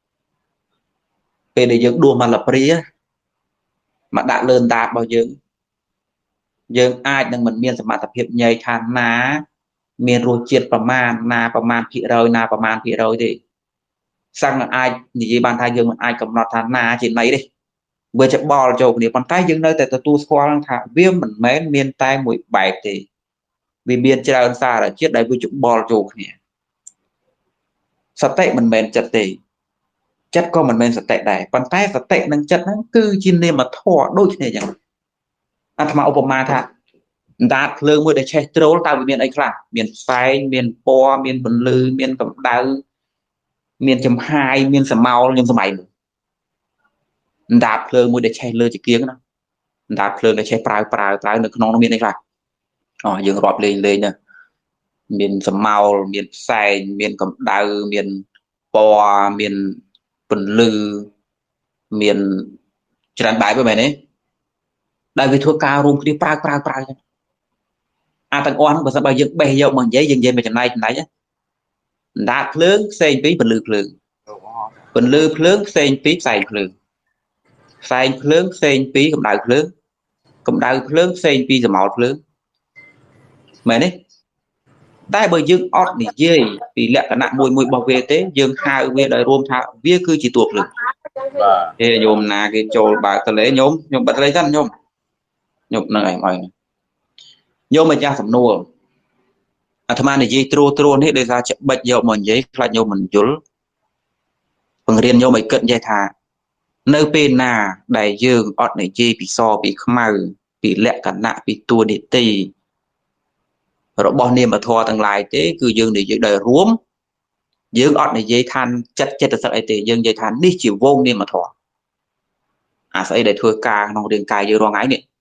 ពេលដែលយើងដួសមកលព្រាមកដាក់លើដាតរបស់យើងអាចនឹងមិនមានសមត្ថភាពញែកថាណាមានរសជាតិប្រមាណណាប្រមាណភាគរយណាប្រមាណភាគរយទេសឹងអាចនិយាយបានថាយើងមិនអាចកំណត់ថាណាជាណីទេវាច្បល់ចូលគ្នាប៉ុន្តែយើងនៅតែទទួលស្គាល់ថាវាមិនមែនមានតែមួយបែបទេវាមានច្រើនសារជាតិដែលវាច្បល់ចូលគ្នាសតិមិនមែនចិត្តទេចិត្តក៏មិនមែនសតិដែរប៉ុន្តែសតិនិងចិត្តហ្នឹងគឺជានាមធម៌ដូចគ្នាចឹងអាត្មាឧបមាថាអណ្ដាតភ្លើងមួយដែលឆេះត្រូលតើវាមានអីខ្លះមានផ្សែងមានពណ៌មានពន្លឺមានកម្ដៅមានចំហាយមានសមោលខ្ញុំសម័យអណ្ដាតភ្លើងមួយដែលឆេះលើជាគៀងណាអណ្ដាតភ្លើងដែលឆេះប្រើនៅក្នុងនោះមានអីខ្លះយើងរាប់លេងណាមានសមោលមានផ្សែងមានកម្ដៅមានពណ៌មានពន្លឺមានច្រើនបែបមែនទេដែលវាធ្វើការរួមគ្នាប្រើចឹងអាទាំងអស់ហ្នឹងបើសិនបើយើងបេះយកមកនិយាយយើងនិយាយមកចំណែកអណ្ដាតភ្លើងផ្សេងពីពន្លឺភ្លើងផ្សេងពីផ្សែងភ្លើងផ្សេងពីកម្ដៅភ្លើងផ្សេងពីសមោលភ្លើងមែនទេតែបើយើងអត់និយាយពីលក្ខណៈមួយរបស់វាទេយើងហៅវាដោយរួមថាវាគឺជាតួភ្លើងបាទញោមណាគេចូលបើកតលេញោមបិទតលេសិនញោមហ្នឹងហើយញោមម្ចាស់សំណួរអាត្មានិយាយត្រួសនេះដោយសារច្បិចយកមកនិយាយខ្លាចញោមមិនយល់បង្រៀនញោមឲ្យគិតនិយាយថានៅពេលណាដែលយើងអត់និយាយពីសពីខ្មៅពីលក្ខណៈពីតួនាទីរបស់នាមធម៌ទាំងឡាយទេគឺយើងនិយាយដោយរួមយើងអត់និយាយថាចិត្តចិត្តសឹកអីទេយើងនិយាយថានេះជាវងនាមធម៌អាស្អីដែលធ្វើការក្នុងរាងកាយយើងរាល់ថ្ងៃនេះ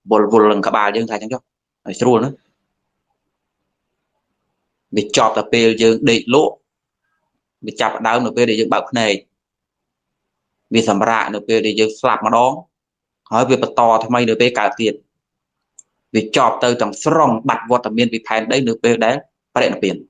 vul lần cả ba dương thay chẳng cho rồi nữa bị chọp tập bê dương định lỗ bị chập đau nửa bê để dương bạc này vì sầm rạ nửa bê để dương slap mà đó hỏi việc bật to thay nửa bê cả tiền vì chọp từ tầng strong bật vọt tầm miền bị phèn đây nửa bê đấy phát hiện tiền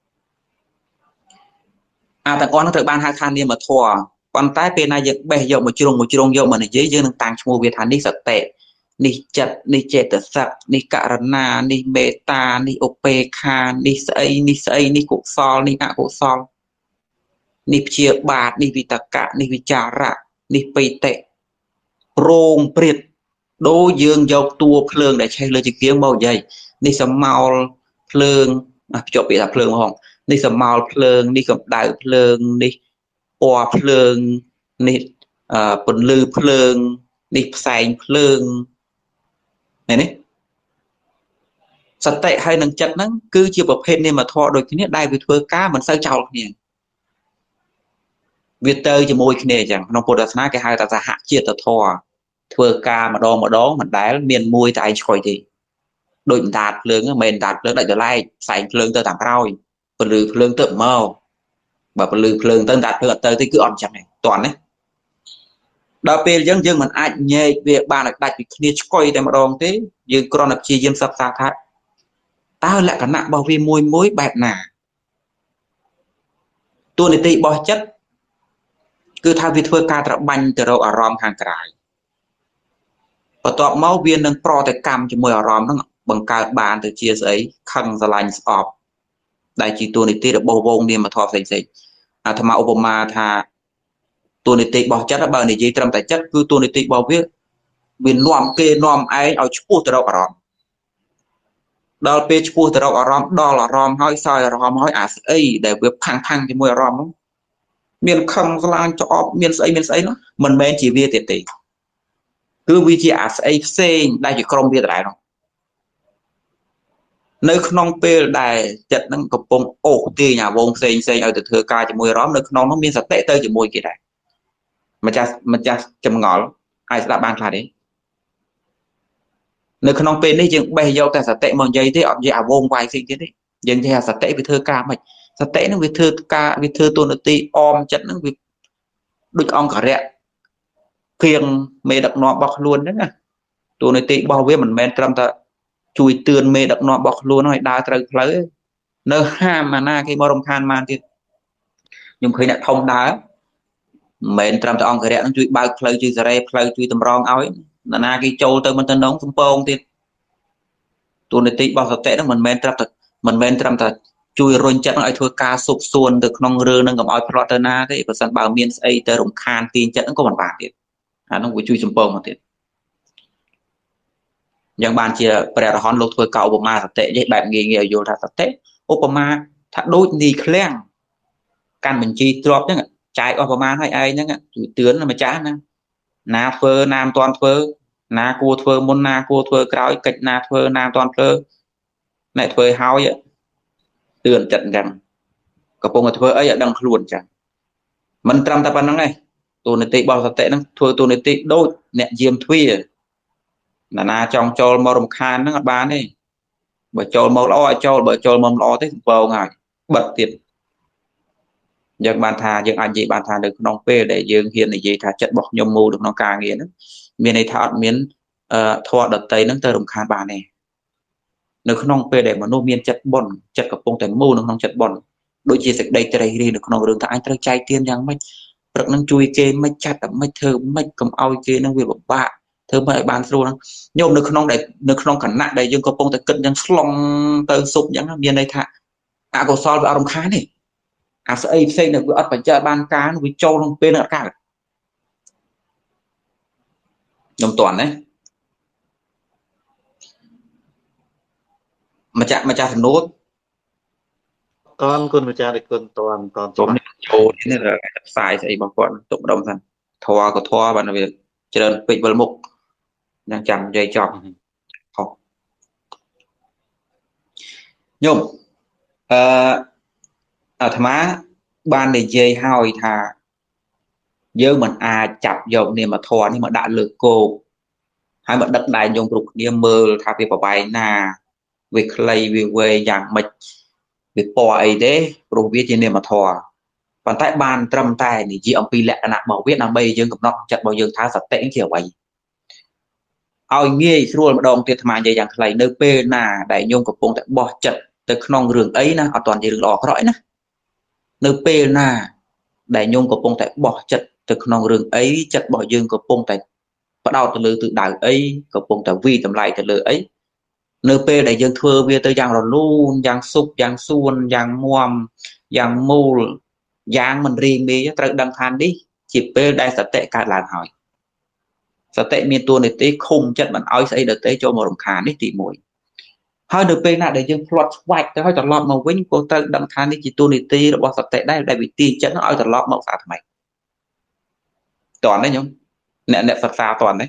แต่ก่อนnóត្រូវបានហៅថានាមធម៌ប៉ុន្តែពេលណាយើងបេះយកមកជ្រុងយកមកនិយាយយើងនឹងតាំងឈ្មោះវាថានេះសតិនេះចិត្តនេះចេតសិកនេះករណានេះមេត្តានេះឧបេក្ខានេះស្អីនេះកុសលនេះអកុសលនេះព្យាបាទនេះវិតកៈនេះវិចារៈនេះបិតិប្រងព្រាតដូចយើងយកតួភ្លើងដែលឆេះលើជាគៀងមកនិយាយនេះសមោលភ្លើងភ្ជាប់ពាក្យថាភ្លើងហងនេះសមោលភ្លើងនេះកម្ដៅភ្លើងនេះពណ៌ភ្លើងនេះពន្លឺភ្លើងនេះផ្សែងភ្លើងនេះសតិហើយនឹងចិត្តហ្នឹងគឺជាប្រភេទនាមធម៌ដូចគ្នាដែលវាធ្វើការមិនសូវចោលគ្នាវាទៅជាមួយគ្នាអញ្ចឹងក្នុងពុទ្ធសាសនាគេហៅថាសហជាតិធម៌ធ្វើការម្ដងមិនដែលមានមួយតែឯងឆ្កុយទេដូចអណ្ដាតភ្លើងមិនអណ្ដាតភ្លើងដាច់ដលែកផ្សែងភ្លើងទៅតាមក្រោយពលឺភ្លើងទៅមកបើពលឺភ្លើងទៅដាច់ភ្លើងអត់ទៅទេគឺអត់អញ្ចឹងទេតន់ណាដល់ពេលអញ្ចឹងយើងមិនអាចញែកវាបានឲ្យដាច់ពីគ្នាឆ្កុយតែម្ដងទេយើងគ្រាន់តែព្យាយាមសិក្សាថាតើលក្ខណៈរបស់វាមួយបែបណាតួនាទីរបស់ចិត្តគឺថាវាធ្វើការត្របាញ់ទៅរកអារម្មណ៍ខាងក្រៅបន្ទាប់មកវានឹងប្រតិកម្មជាមួយអារម្មណ៍ហ្នឹងបង្កើតបានទៅជាស្អីខឹងស្រឡាញ់ស្អប់ដែលជាតួនាទីរបស់វងនាមធម៌ផ្សេងអាត្មាឧបមាថាតួនាទីរបស់ចិត្តបើនិយាយត្រឹមតែចិត្តគឺតួនាទីរបស់វានាំគេនាំឯងឲ្យឈ្មោះទៅរកអារម្មណ៍ដល់ពេលឈ្មោះទៅរកអារម្មណ៍ដល់អារម្មណ៍ហើយសោយអារម្មណ៍ហើយអាស្អីដែលវាផាំងជាមួយអារម្មណ៍ហ្នឹងមានខឹងស្រឡាញ់ច្អប់មានស្អីនោះមិនមែនជាវាទេគឺវាជាអាស្អីផ្សេងដែលជាក្រុមវាដដែលនោះនៅក្នុងពេលដែលចិត្តហ្នឹងកំពុងអូសទាញអាវងផ្សេងឲ្យទៅធ្វើការជាមួយអារម្មណ៍នៅក្នុងនោះមានសតិទៅជាមួយគេដែរម្ចាស់ចម្ងល់អាចស្ដាប់បានខ្លះទេនៅក្នុងពេលនេះយើងបេះយកតែសតិមកនិយាយទេអត់និយាយអាវងវាយផ្សេងទៀតទេយើងនិយាយអាសតិវាធ្វើការមិនសតិហ្នឹងវាធ្វើតួនាទីអមចិត្តហ្នឹងវាដូចអង្គរៈគៀងមេដឹកនាំរបស់ខ្លួនហ្នឹងណាតួនាទីរបស់វាមិនមែនត្រឹមតែជួយទឿនមេដឹកនាំរបស់ខ្លួនឲ្យដើរត្រូវផ្លូវនៅហាមអាណាគេមករំខានបានទៀតខ្ញុំឃើញអ្នកធំដើរមិនមែនត្រឹមតែអង្គរៈនឹងជួយបើកផ្លូវជួយសេរីផ្លូវជួយតម្រង់ឲ្យណាគេចូលទៅមិនទៅនងសំពងទៀតតួនាទីរបស់សតិហ្នឹងមិនមែនត្រឹមតែជួយរុញចិត្តឲ្យធ្វើការសុខសួនទៅក្នុងរឿងហ្នឹងកុំឲ្យផ្លត់ទៅណាទេបើសិនបើមានស្អីទៅរំខានទាញចិត្តហ្នឹងក៏មិនបានទៀតអាហ្នឹងវាជួយសំពងមកទៀតយ៉ាងបានជាព្រះអរហន្តលោកធ្វើកោឧបមាសតិនិយាយបែបងាយឲ្យយល់ថាសតិឧបមាថាដូចនីឃ្លាំងកាន់បញ្ជីទ្របហ្នឹងចាយអស់ប្រមាណឲ្យឯងហ្នឹងជួយទឿនម្ចាស់ហ្នឹងណាធ្វើណាមិនទាន់ធ្វើណាគួរធ្វើមុនណាគួរធ្វើក្រោយកិច្ចណាធ្វើណាមិនទាន់ធ្វើអ្នកធ្វើឲ្យទឿនចិត្តអញ្ចឹងកំពុងតែធ្វើអីឲ្យដឹងខ្លួនអញ្ចឹងមិនត្រឹមតែប៉ុណ្្នឹងទេតួនាទីរបស់សតិហ្នឹងធ្វើតួនាទីដូចអ្នកយាមទ្វារណាចង់ចូលមករំខានហ្នឹងអត់បានទេបើចូលមកល្អឲ្យចូលបើចូលមកល្អទេសំពងហើយបិទទៀតយើងបានថាយើងអាចនិយាយបានថានៅក្នុងពេលដែលយើងហ៊ាននិយាយថាចិត្តរបស់ខ្ញុំមូលក្នុងការងារហ្នឹងមានន័យថាអត់មានធម៌ដតីហ្នឹងទៅរំខានបានទេនៅក្នុងពេលដែលមនុស្សមានចិត្តបុណ្យចិត្តកំពុងតែមូលនៅក្នុងចិត្តបុណ្យដូចជាសេចក្តីត្រេះរិះនៅក្នុងរឿងថាអញត្រូវចែកទានយ៉ាងម៉េចព្រឹកហ្នឹងជួយគេមិនចាត់តែមិនធ្វើមិនកុំឲ្យគេហ្នឹងវាពិបាកធ្វើមិនឲ្យបានស្រួលហ្នឹងញោមនៅក្នុងគណៈដែលយើងកំពុងតែគិតយ៉ាងស្លងទៅសុបអញ្ចឹងមានន័យថាអកុសលវាអត់រំខានទេអាស្អីផ្សេងដែលវាអត់បញ្ចើបានការវាចូលក្នុងពេលហ្នឹងអត់កើតខ្ញុំតន់ណាម្ចាស់សំណួរតន់គុណម្ចាស់ដែលគុណតន់ចូលនេះផ្សាយស្អីរបស់គាត់ទុកម្ដុំសិនធွာក៏ធွာបានវាច្រើនពេកវិលមុខយ៉ាងចាំនិយាយចប់ខុសញោមអាត្មាបាននិយាយឲ្យថាយើងមិនអាចចាប់យកនាមធម៌នេះមកដាក់លើគោក hai mặt đất đai nhung rục niêm mơ thà việc bài na việc lây việc về dạng mạch việc bỏ ấy thế rồi viết trên nền mà thò còn tại bàn trầm tài thì chị ông pi lẹ nặng bảo viết làm bây dương gặp nó chặt bao dương thá sạch tệ kiểu vậy ao nghe rồi mà đồng tiệt mà vậy dạng lây nơi p na đại nhung của bông tại bỏ chặt từ non rừng ấy na ở toàn gì rừng đỏ rõ nè nơi p na đại nhung của bông tại bỏ chặt từ non rừng ấy chặt bỏ dương của bông tại bắt đầu từ lư từ đảo ấy của bông tại vi tầm lại từ lư ấy nơi p đại dương thưa về tới giang rồi luôn giang sụp giang xuân giang muam giang mù giang mình riêng đi tự đăng than đi chỉ p đại sạch tệ cả làng hỏi sạch tệ miền tuôn này tế khung chất bạn oi xây được tế cho một đồng khán đi tỉ mũi hơi được p là để dương plot white tới hơi tọt lọt màu vinh của tự đăng than đi chỉ tuôn này tê bỏ sạch tệ đây đại bị tì chất nó oi tọt lọt màu sạch mày toàn đấy nhung nè nè sạch xa toàn đấy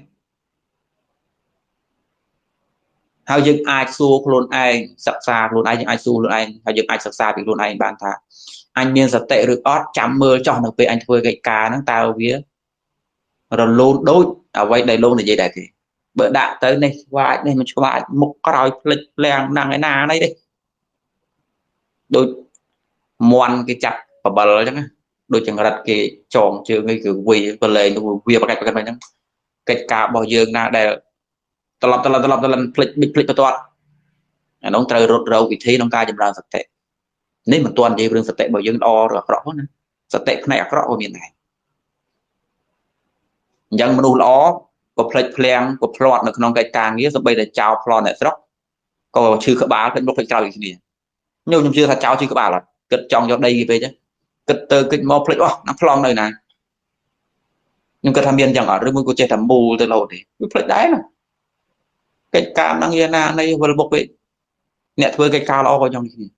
hơi dừng ai xua luôn ai sạch xa luôn ai nhưng ai xua luôn ai hơi dừng ai sạch xa bị luôn ai ban thà anh miên sạch tệ được ót chạm mơ cho được về anh thôi gậy cá nó tao vía rồi luôn đôi ở vậy đây luôn là gì đại thì bữa đã tới đây qua đây mình cho bạn một cái lịch làng nàng cái nào đây đi đôi moan cái chặt và bờ chứ đôi chẳng đặt cái tròn chưa ngay kiểu quỳ và lề quỳ vào cái này cái cá bao giờ na để tập lịch toàn nó trời rốt râu vị thế nó ca chậm ra sạch tệ nên mà toàn gì rừng sạch tệ bao giờ đo rồi rõ nữa sạch tệ này rõ ở miền này dân mà đủ ló có plan có plot được non cái càng nghĩa rồi bây giờ chào plot này rất có chưa các bạn phải bốc phải chào gì nhưng chưa thật chào chưa các bạn là cất trong cho đây về chứ cất từ cái mò plot nó plot này này nhưng cái tham biên chẳng ở đây mới có chơi thầm mù từ lâu thì plot đấy là cái cam đang yên na đây vừa bốc vậy nè thôi cái cao lo vào trong gì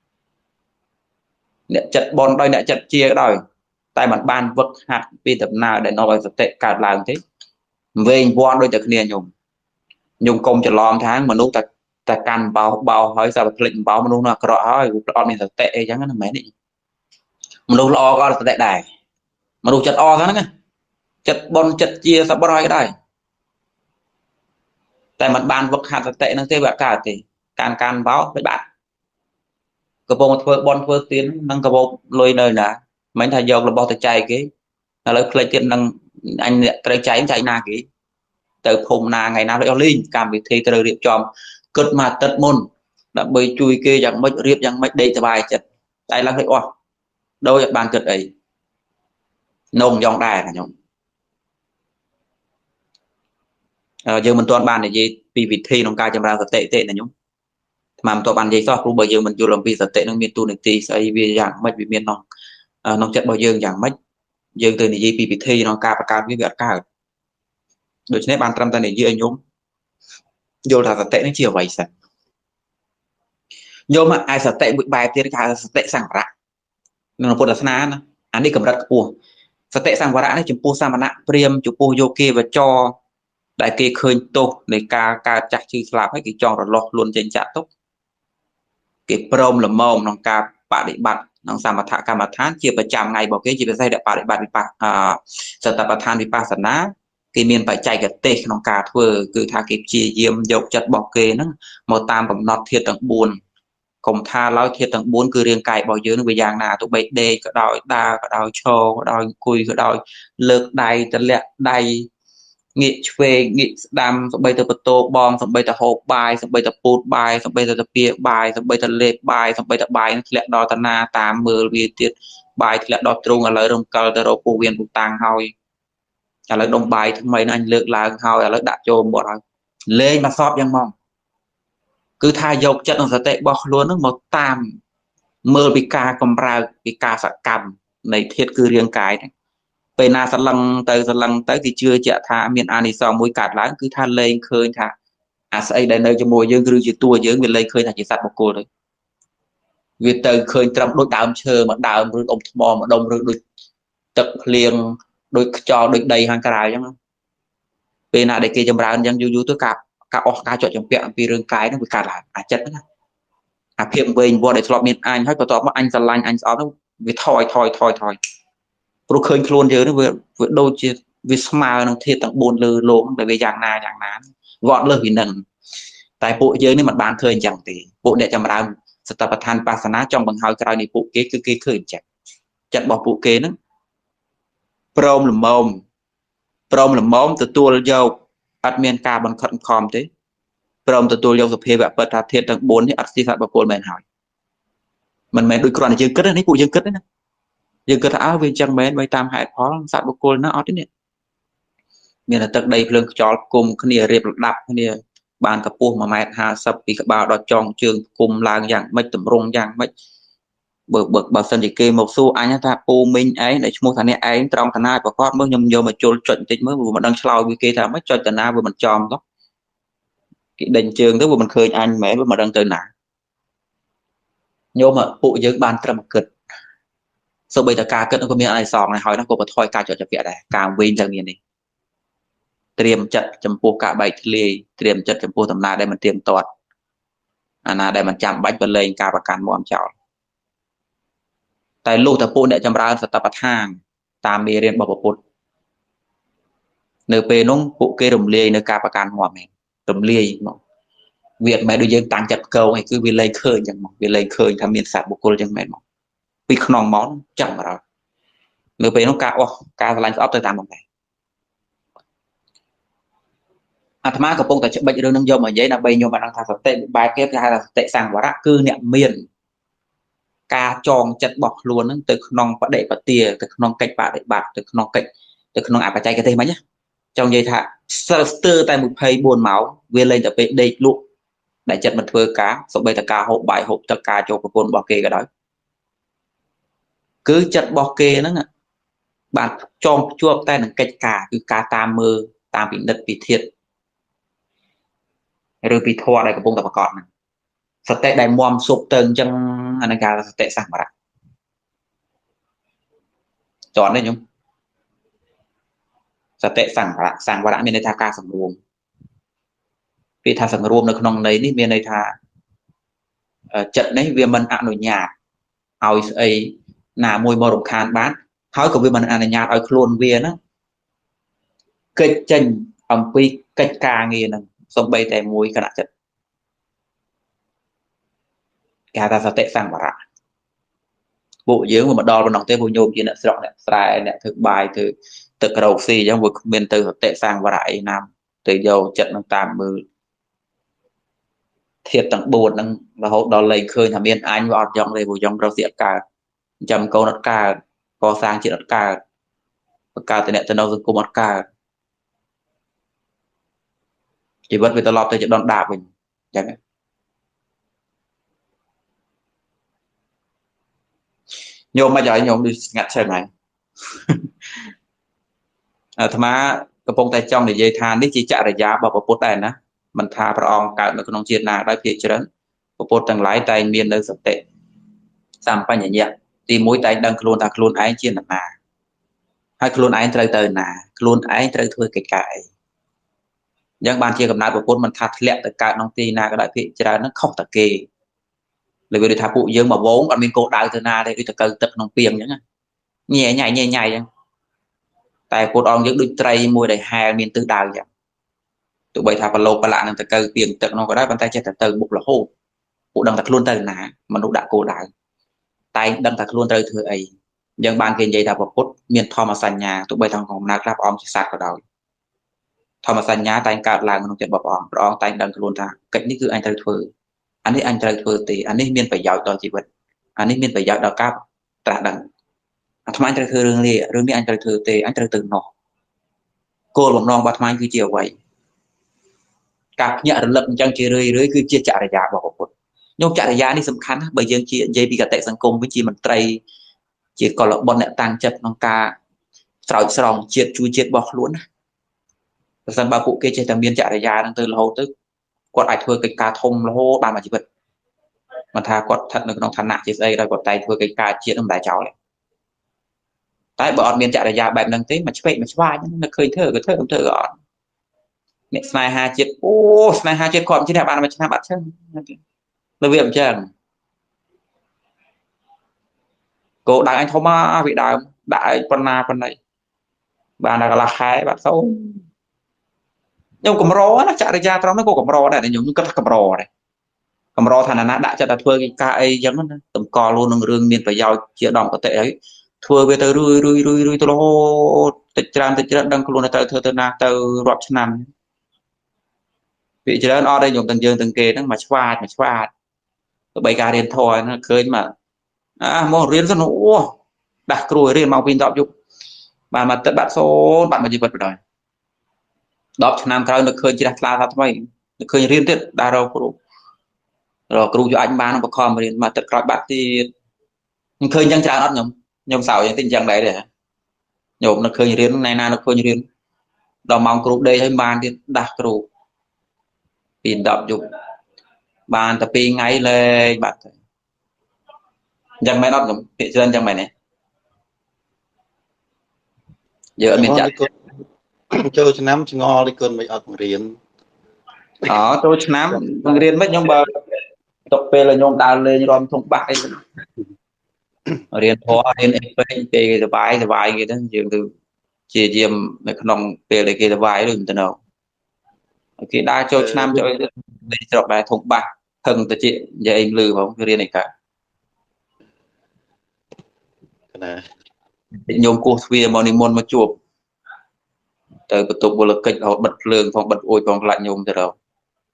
nè chặt bòn đây nè chặt chia cái đời tại mặt ban vật hạt vì tập nào để nó phải tệ cả làng thế về quan đôi tập nè nhung công cho lom tháng mà lúc ta can bao hỏi sao lệnh báo mà lúc nào rõ hỏi on mình tệ chẳng là mấy này mà lúc lo có là tệ đài mà lúc chặt o đó chặt bon chặt chia sao bao cái đây tại mặt ban vật hạt tệ nó thế bạc cả thì can báo với bạn cái bộ phơi bon phơi tiến năng cái bộ lôi nơi là mấy thằng dầu là bao tay chạy cái là lấy play tiền năng anh tay chạy na cái từ khùng na ngày nào lại linh cảm bị thi từ điệp chòm cất mà tật môn đã bơi chui kia chẳng mấy riệp chẳng mấy đây bài chật tay lăng thấy oa đâu là bàn cất ấy nông dòng đài là nhung giờ mình toàn bàn để gì vì vị thi nông ca chăm ra tệ tệ là nhung mà toàn bàn gì sao bây giờ mình chưa làm vì tệ nó miền tu này thì xây vì dạng mấy vì miền nông nông chất bao giờ dạng mấy dương từ này gì vì vị thi nông ca và ca với việc ca đối với bàn trăm ta này như anh nhung vô là tệ nó chiều vậy sao vô mà ai sợ tệ bị bài tiền cả tệ sang rạ nó phụ là sana anh đi cầm đặt của sợ tệ sang rạ này chụp po sa mà nặng priêm chụp po vô kia và cho đại kia khơi tô để ca chặt chư làm hay cái cho rồi lọt luôn trên chặt tốt cái prom là mồm nó ca bạn để bạn nó sao mà thả ca mà thán chia vào chạm ngày bảo cái chỉ phải dây để bạn để bạn bị bạn sợ tập than bị ba sẵn ná cái miền phải chạy cái tê nó cả thừa cứ thả kịp chia diêm dọc chặt bọc kê nó một tam bằng nọt thiệt tận buồn cùng tha nói thiệt tận buồn cứ riêng cài bao nhiêu nó về giang nào tụi bay đê cái đòi đa cái đòi cho cái đòi cùi cái đòi lược đầy tận lẹ đầy nghị về nghị đam xong bây giờ tô bom xong bây giờ hộp bài xong bây giờ put bài xong bây giờ pia bài xong bây giờ lệp bài xong bây giờ bài lẹ đo tận na tam mưa vì tiết bài lẹ đo trung ở lời đồng cờ từ đầu viên cũng tăng hồi là lời đồng bài thứ mấy anh lược là hồi là lời đã cho một rồi lên mà sótยังmong cứ thay dọc chất nó sẽ tệ bỏ luôn nó một tam mơ bị ca cầm ra bị ca sạc cầm này thiết cứ riêng cái này về na sẵn lăng tới thì chưa chạ tha miền an thì sau mũi cạt lá cứ tha lên khơi thả xây đây nơi cho mùa dương cứ chỉ tua dương miền lên khơi thả chỉ sạch một cô đấy vì từ khơi trong đôi đào chờ mà đào rồi ông bò mà đông rồi đôi tập liền đôi cho đôi đầy hàng cái chứ về na để kia chầm ra dân du tôi cạp cả ca chọn trong tiệm vì riêng cái nó bị cạt lại chất đó phiền về vô để slot miền anh hết tỏ mà anh sẵn lanh anh nó vì thoi rồi khơi luôn chứ nó vừa đôi chia vì smile nó thiệt tặng buồn lừa lộn để về dạng na vọt lên vì nâng tại bộ giới nên mặt bàn khơi chẳng thì bộ đệ chăm raสตปทานปาสนะจองบังเฮากราวนี้ปุเกคือเกคืนจัดบอกปุเกนั้นพร้อมหรือมอมพร้อมหรือมอมตัวโยกอัดเมียนกาบังคับคอมที่พร้อมตัวโยกสเพแบบประเทศต่างบนที่อัดสิสัตบกลแมนหายมันแมนโดยกรณียังเกิดนี่ปุยังเกิดนะยังเกิดอ้าวเวียนจังแมนไปตามหายพอสัตบกลนะเอาที่เนี่ยมีแต่ตักใดเพลิงจอลกลมขณีเรียบดับขณีบานกระปูมาแมทหาสับปีกบ่าวดอจองเชิงกลมลางอย่างไม่ต่ำรงอย่างไม่bậc sân chỉ kê một số anh ta po minh ấy để mua thằng này ấy trong thằng này có mới nhầm vô mà trộn chuẩn tính mới vừa mà đang slow vì kia thằng mới cho thằng nào vừa mình tròn đó cái đền trường đó vừa mình khơi anh mẹ vừa mà đang từ nã nhưng mà phụ giới ban trầm cực sau bây giờ ca cất nó có miếng ai sòng này hỏi nó có một thôi ca cho việc này càng win chẳng miền này tiêm trận chấm po cả bảy li tiêm trận chấm po thằng nào đây mình tiêm toàn anh nào đây mình chạm bách bên lên ca và cán mòn chảoแต่ลูกตะปูเนี่ยจำราสตปทานตามเรียนบอกปุตเนื้อเปนุ่งปุเกรมเลียเนื้อกาประการหัวแมงรมเลียเวียดแม่ดูยังต่างจัดเกลไงคือวิเลยเคยยังมองวิเลยเคยทำเมียนศาสตร์บุคคลยังแม่มองปีขนองม้อนจังมาเราเนื้อเปนุ่งกาอ๋อกาสลายก็อัพตัวตามตรงไหนอาตมากับปงแต่จะไปเรื่องนึงโยมมาเยอะนะไปโยมมาทางทางสเตะบายเก็บทางสเตะสั่งวาระคือเนี่ยเมียนกาจองจัดบอกล้วนนั่นตึกนองประเดประเตียตึกนองกัดปะเดบาดตึกนองกัดตึกนองอาปใจกันเท่ไหมเนี่ยจองยัยท่าสเตอร์แต่หมุดเพย์บวนเมาเวลเลยจะไปเด็กลุกได้จัดมันเพื่อกาสมัยตะกาหกใบหกตะกาโจกบนบอกเกกันได้คือจัดบอกเกนั่นน่ะบาดจองชั่วแต่หนึ่งกัดกาคือกาตามมือตามปีนัดปีเทียดหรือปีทัวอะไรกับพงตะประกอบนั่นสเตะได้มอมสุกเติงจังอันนั้นการสเตะสั่งมาละจอดได้ยังสเตะสั่งละสั่งวาระมีในทางการสังรวมปีทางสังรวมในขนมในนี่มีในทางจัดในเวียมันอนุญาตเอาไอ้หน้ามวยมรดกคานบ้านเขากับเวียมันอนุญาตเอาโคลนเวียนะเกิดจังอมปีเกิดกาเงี้ยนึงสมใบแต่มวยขนาดจัดการสเตะสั่งวาระbộ dưỡng mà đo bằng tế bộ nhôm chỉ là sọt này sai này thực bài từ đầu xì trong vực miền từ hợp tệ sang và đại nam từ dầu trận năng tạm mưa thiệt tặng buồn năng và hậu đó lấy khơi thằng miền anh vào trong đây bộ trong rau diệt cả chầm câu đất cả co sang chỉ đất cả từ này từ đâu từ cô mặt cả chỉ vẫn về tao lọt tới trận đòn đạp mình chẳng nhôm mà giờ nhôm đi ngặt xem này thà máกระโปรงแต่จ้องในยัยทานนี่จีจ่าระยะบอกประพุทธได้นะมันทาพระองค์การในขนมจีนนาได้เพียงเช่นประพุทธต่างหลายใจเมียนในสเตะสามปัญญาเนี่ยตีมวยใจดังครูนตาครูนไอ้เชียนนาให้ครูนไอ้เตยเตยนาครูนไอ้เตยถ้วยไก่ยังบางเชียกับนายประพุทธมันทัดเละแต่การน้องตีนาก็ได้เพียงเช่นนั้นเข้าตะเกยเลยไปดูทาผู้ยังมาโว้งอันมีโกดาวเธอนาได้ดูตะเกยตึกน้องเปียงยังไงใหญ่ใหญ่ใหญ่ใหญ่ยังแต่ปวดอ่อนยังดูใจมวยได้แฮมีนตื้อดาวอย่างtụi bay thà vào lô lại nên ta cơ tiền tận nó có đấy bàn tay chết từ bục là hô cụ đăng thật luôn từ nà mà nó đã cổ đại tay đăng thật luôn từ thừa ấy nhưng ban kia dây thà vào cốt miền thò mà sàn nhà tụi bay thằng còn nát lắp om sạt vào đầu thò mà sàn nhà tay cạo lại nó chết bọc om tay đăng luôn thà cáchนี้คือanh từ thừa anh ấy anh từ thừa thì anh ấy miền phải giàu toàn chỉ vật anh ấy miền phải giàu đào cáp trả đằng thằng anh từ thừa rừng lì rừng đi anh từ thừa thì anh từ nọ cô bằng non bát mai cứ chiều vậy các nhà lập trang chia rơi cứ chia trả giá bảo một nhưng trả giá đi sầm khăn bởi dương chia dây bị cả tệ sang công với chi mình tây chỉ còn là bọn nẹt tăng chất nông ca sỏi sòng triệt chui triệt bọc luôn rằng bà cụ kia chơi thằng biên trả giá đang từ lâu tới quạt ai thưa cái cá thông là hô ba mà chỉ vật mà tha quạt thật là nó thằng nặng chỉ đây rồi quạt tay thưa cái cá triệt ông đại cháu này tại bọn biên trả giá bạn đang thế mà chứ vậy mà vai nó khơi thở cái thở không thở gọnเนี่ยสไนฮาเจ็ดโอ้สไนฮาเจ็ดความที่แทบบ้านมันชนะบัตรเช่นระเบียบเช่นโกดังanh thâu ma vị đại phần na phần này bạn là khái bạn xấu nhưng cầm rò nó chạy ra trong nó có cầm rò này nhung cất cầm rò này cầm rò thằng nó đã cho ta thưa cái ca ấy giống nó tầm co luôn nương rương miền phải giao chia đồng có tệ ấy thưa về tới rui tôi lo tịch tràn đang luôn là tới thưa na tới rọt năm vị trí đó ở đây dùng từng dương từng kề nó mà xoa bảy ca riêng thôi nó khơi mà một riêng rất nó đặt rồi riêng màu pin đọc dục mà tất bạn số bạn mà gì vật rồi đọc năm sau nó khơi chỉ đặt la thôi nó khơi riêng tiết đa đâu rồi kêu cho anh ba nó bật com mà tất cả bạn thì khơi nhân trả nó nhom sào những tình trạng đấy để nhộm nó khơi riêng này nó khơi riêng đào mong kêu đây hay bàn thì đặt kêu pin đọc dục bàn tập pin ngay lên bạn chẳng mấy nó cũng hiện dân chẳng mày này giờ mình chạy chơi cho nắm ngò đi cơn mày ở riêng tôi nắm riêng mấy nhóm bờ tục về là nhóm ta lên rồi không bạc ấy riêng thoa riêng cái bài cái đó dường từ chia diêm mấy con nòng về lại cái bài rồi từ nào cái đa cho năm cho đi đọc bài thông bạc thân tự chị giờ em lừa không riêng này cả nhóm cô thuê môn mà chuột từ cái tục bộ lực kịch họ bật lường phòng bật ôi còn lại nhôm từ đâu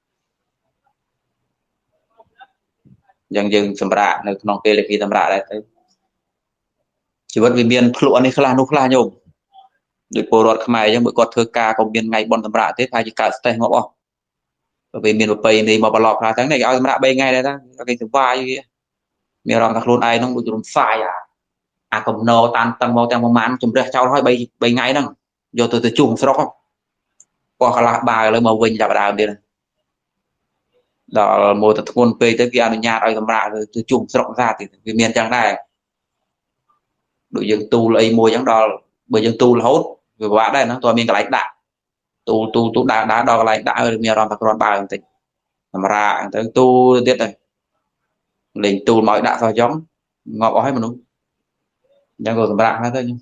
dần sầm rạ nơi non tê là khi sầm rạ đấy chỉ vật vì miền lụa này khla nút khla nhôm được bộ luật khmer nhưng bữa con thơ ca còn miền ngày bon sầm rạ thế phải chỉ cả stay ngọc không vì miền một pay này mà bà lọt ra tháng này ao sầm rạ bay ngay đấy đó cái thứ ba như vậy miền lòng thật luôn ai nó bị trúng sai cầm nô tan tăng màu tăng màn chùm ra cháu nói bay ngay đó vô từ chùm sọc không qua là bà lấy màu vinh là đào đi đó một tập thôn về tới kia nhà ai cầm ra rồi từ chùm sọc ra thì vì miền chẳng này đội dân tu lấy mùi chẳng đo bởi dân tu là hốt vì quá đây nó tôi miền cái lãnh đạo tu đã đo cái lãnh đạo rồi miền lòng thật còn bà thì làm ra tới tu tiết này lính tu mọi đã sao giống ngọ hết mà đúng chẳng còn ra hết thôi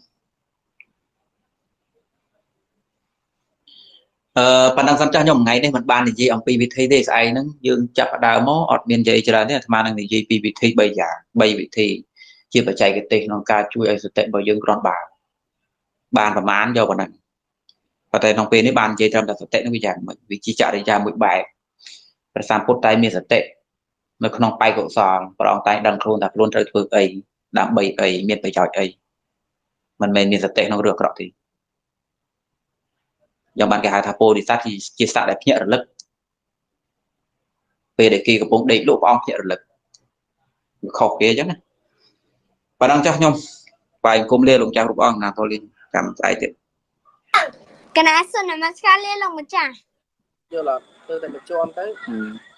phần năng cho nhóm ngày đây mình ban thì gì ông PVT đây ai nó dương chặt đào mó ọt biên dây cho nên mà năng thì gì PVT bây giờ bây thì chỉ phải chạy cái tiền nó ca chui ở sự tệ bao dương con bà bàn và mán cho bọn này và tại nông nó bàn dây trong là sự tệ nó bây giờ vì chỉ trả đi ra một bài và sang phút tay miền sự tệ nó không bay cổ sòn và ông tay đăng luôn thật luôn trời thường ấy đảm bầy ấy miền phải chọi ấy mình miền sự tệ nó được rõ thì dòng bạn cái hai tháp thì sát thì chia sẻ đẹp nhẹ lực về để kia của bóng đầy lỗ bóng nhẹ lực khó kia chứ này và đang chắc nhung vài cùng lên lồng trang rụp ông nào thôi lên cảm giải tiếp cái này xuân là mascara lên lồng một chả chưa là từ tại một cho tới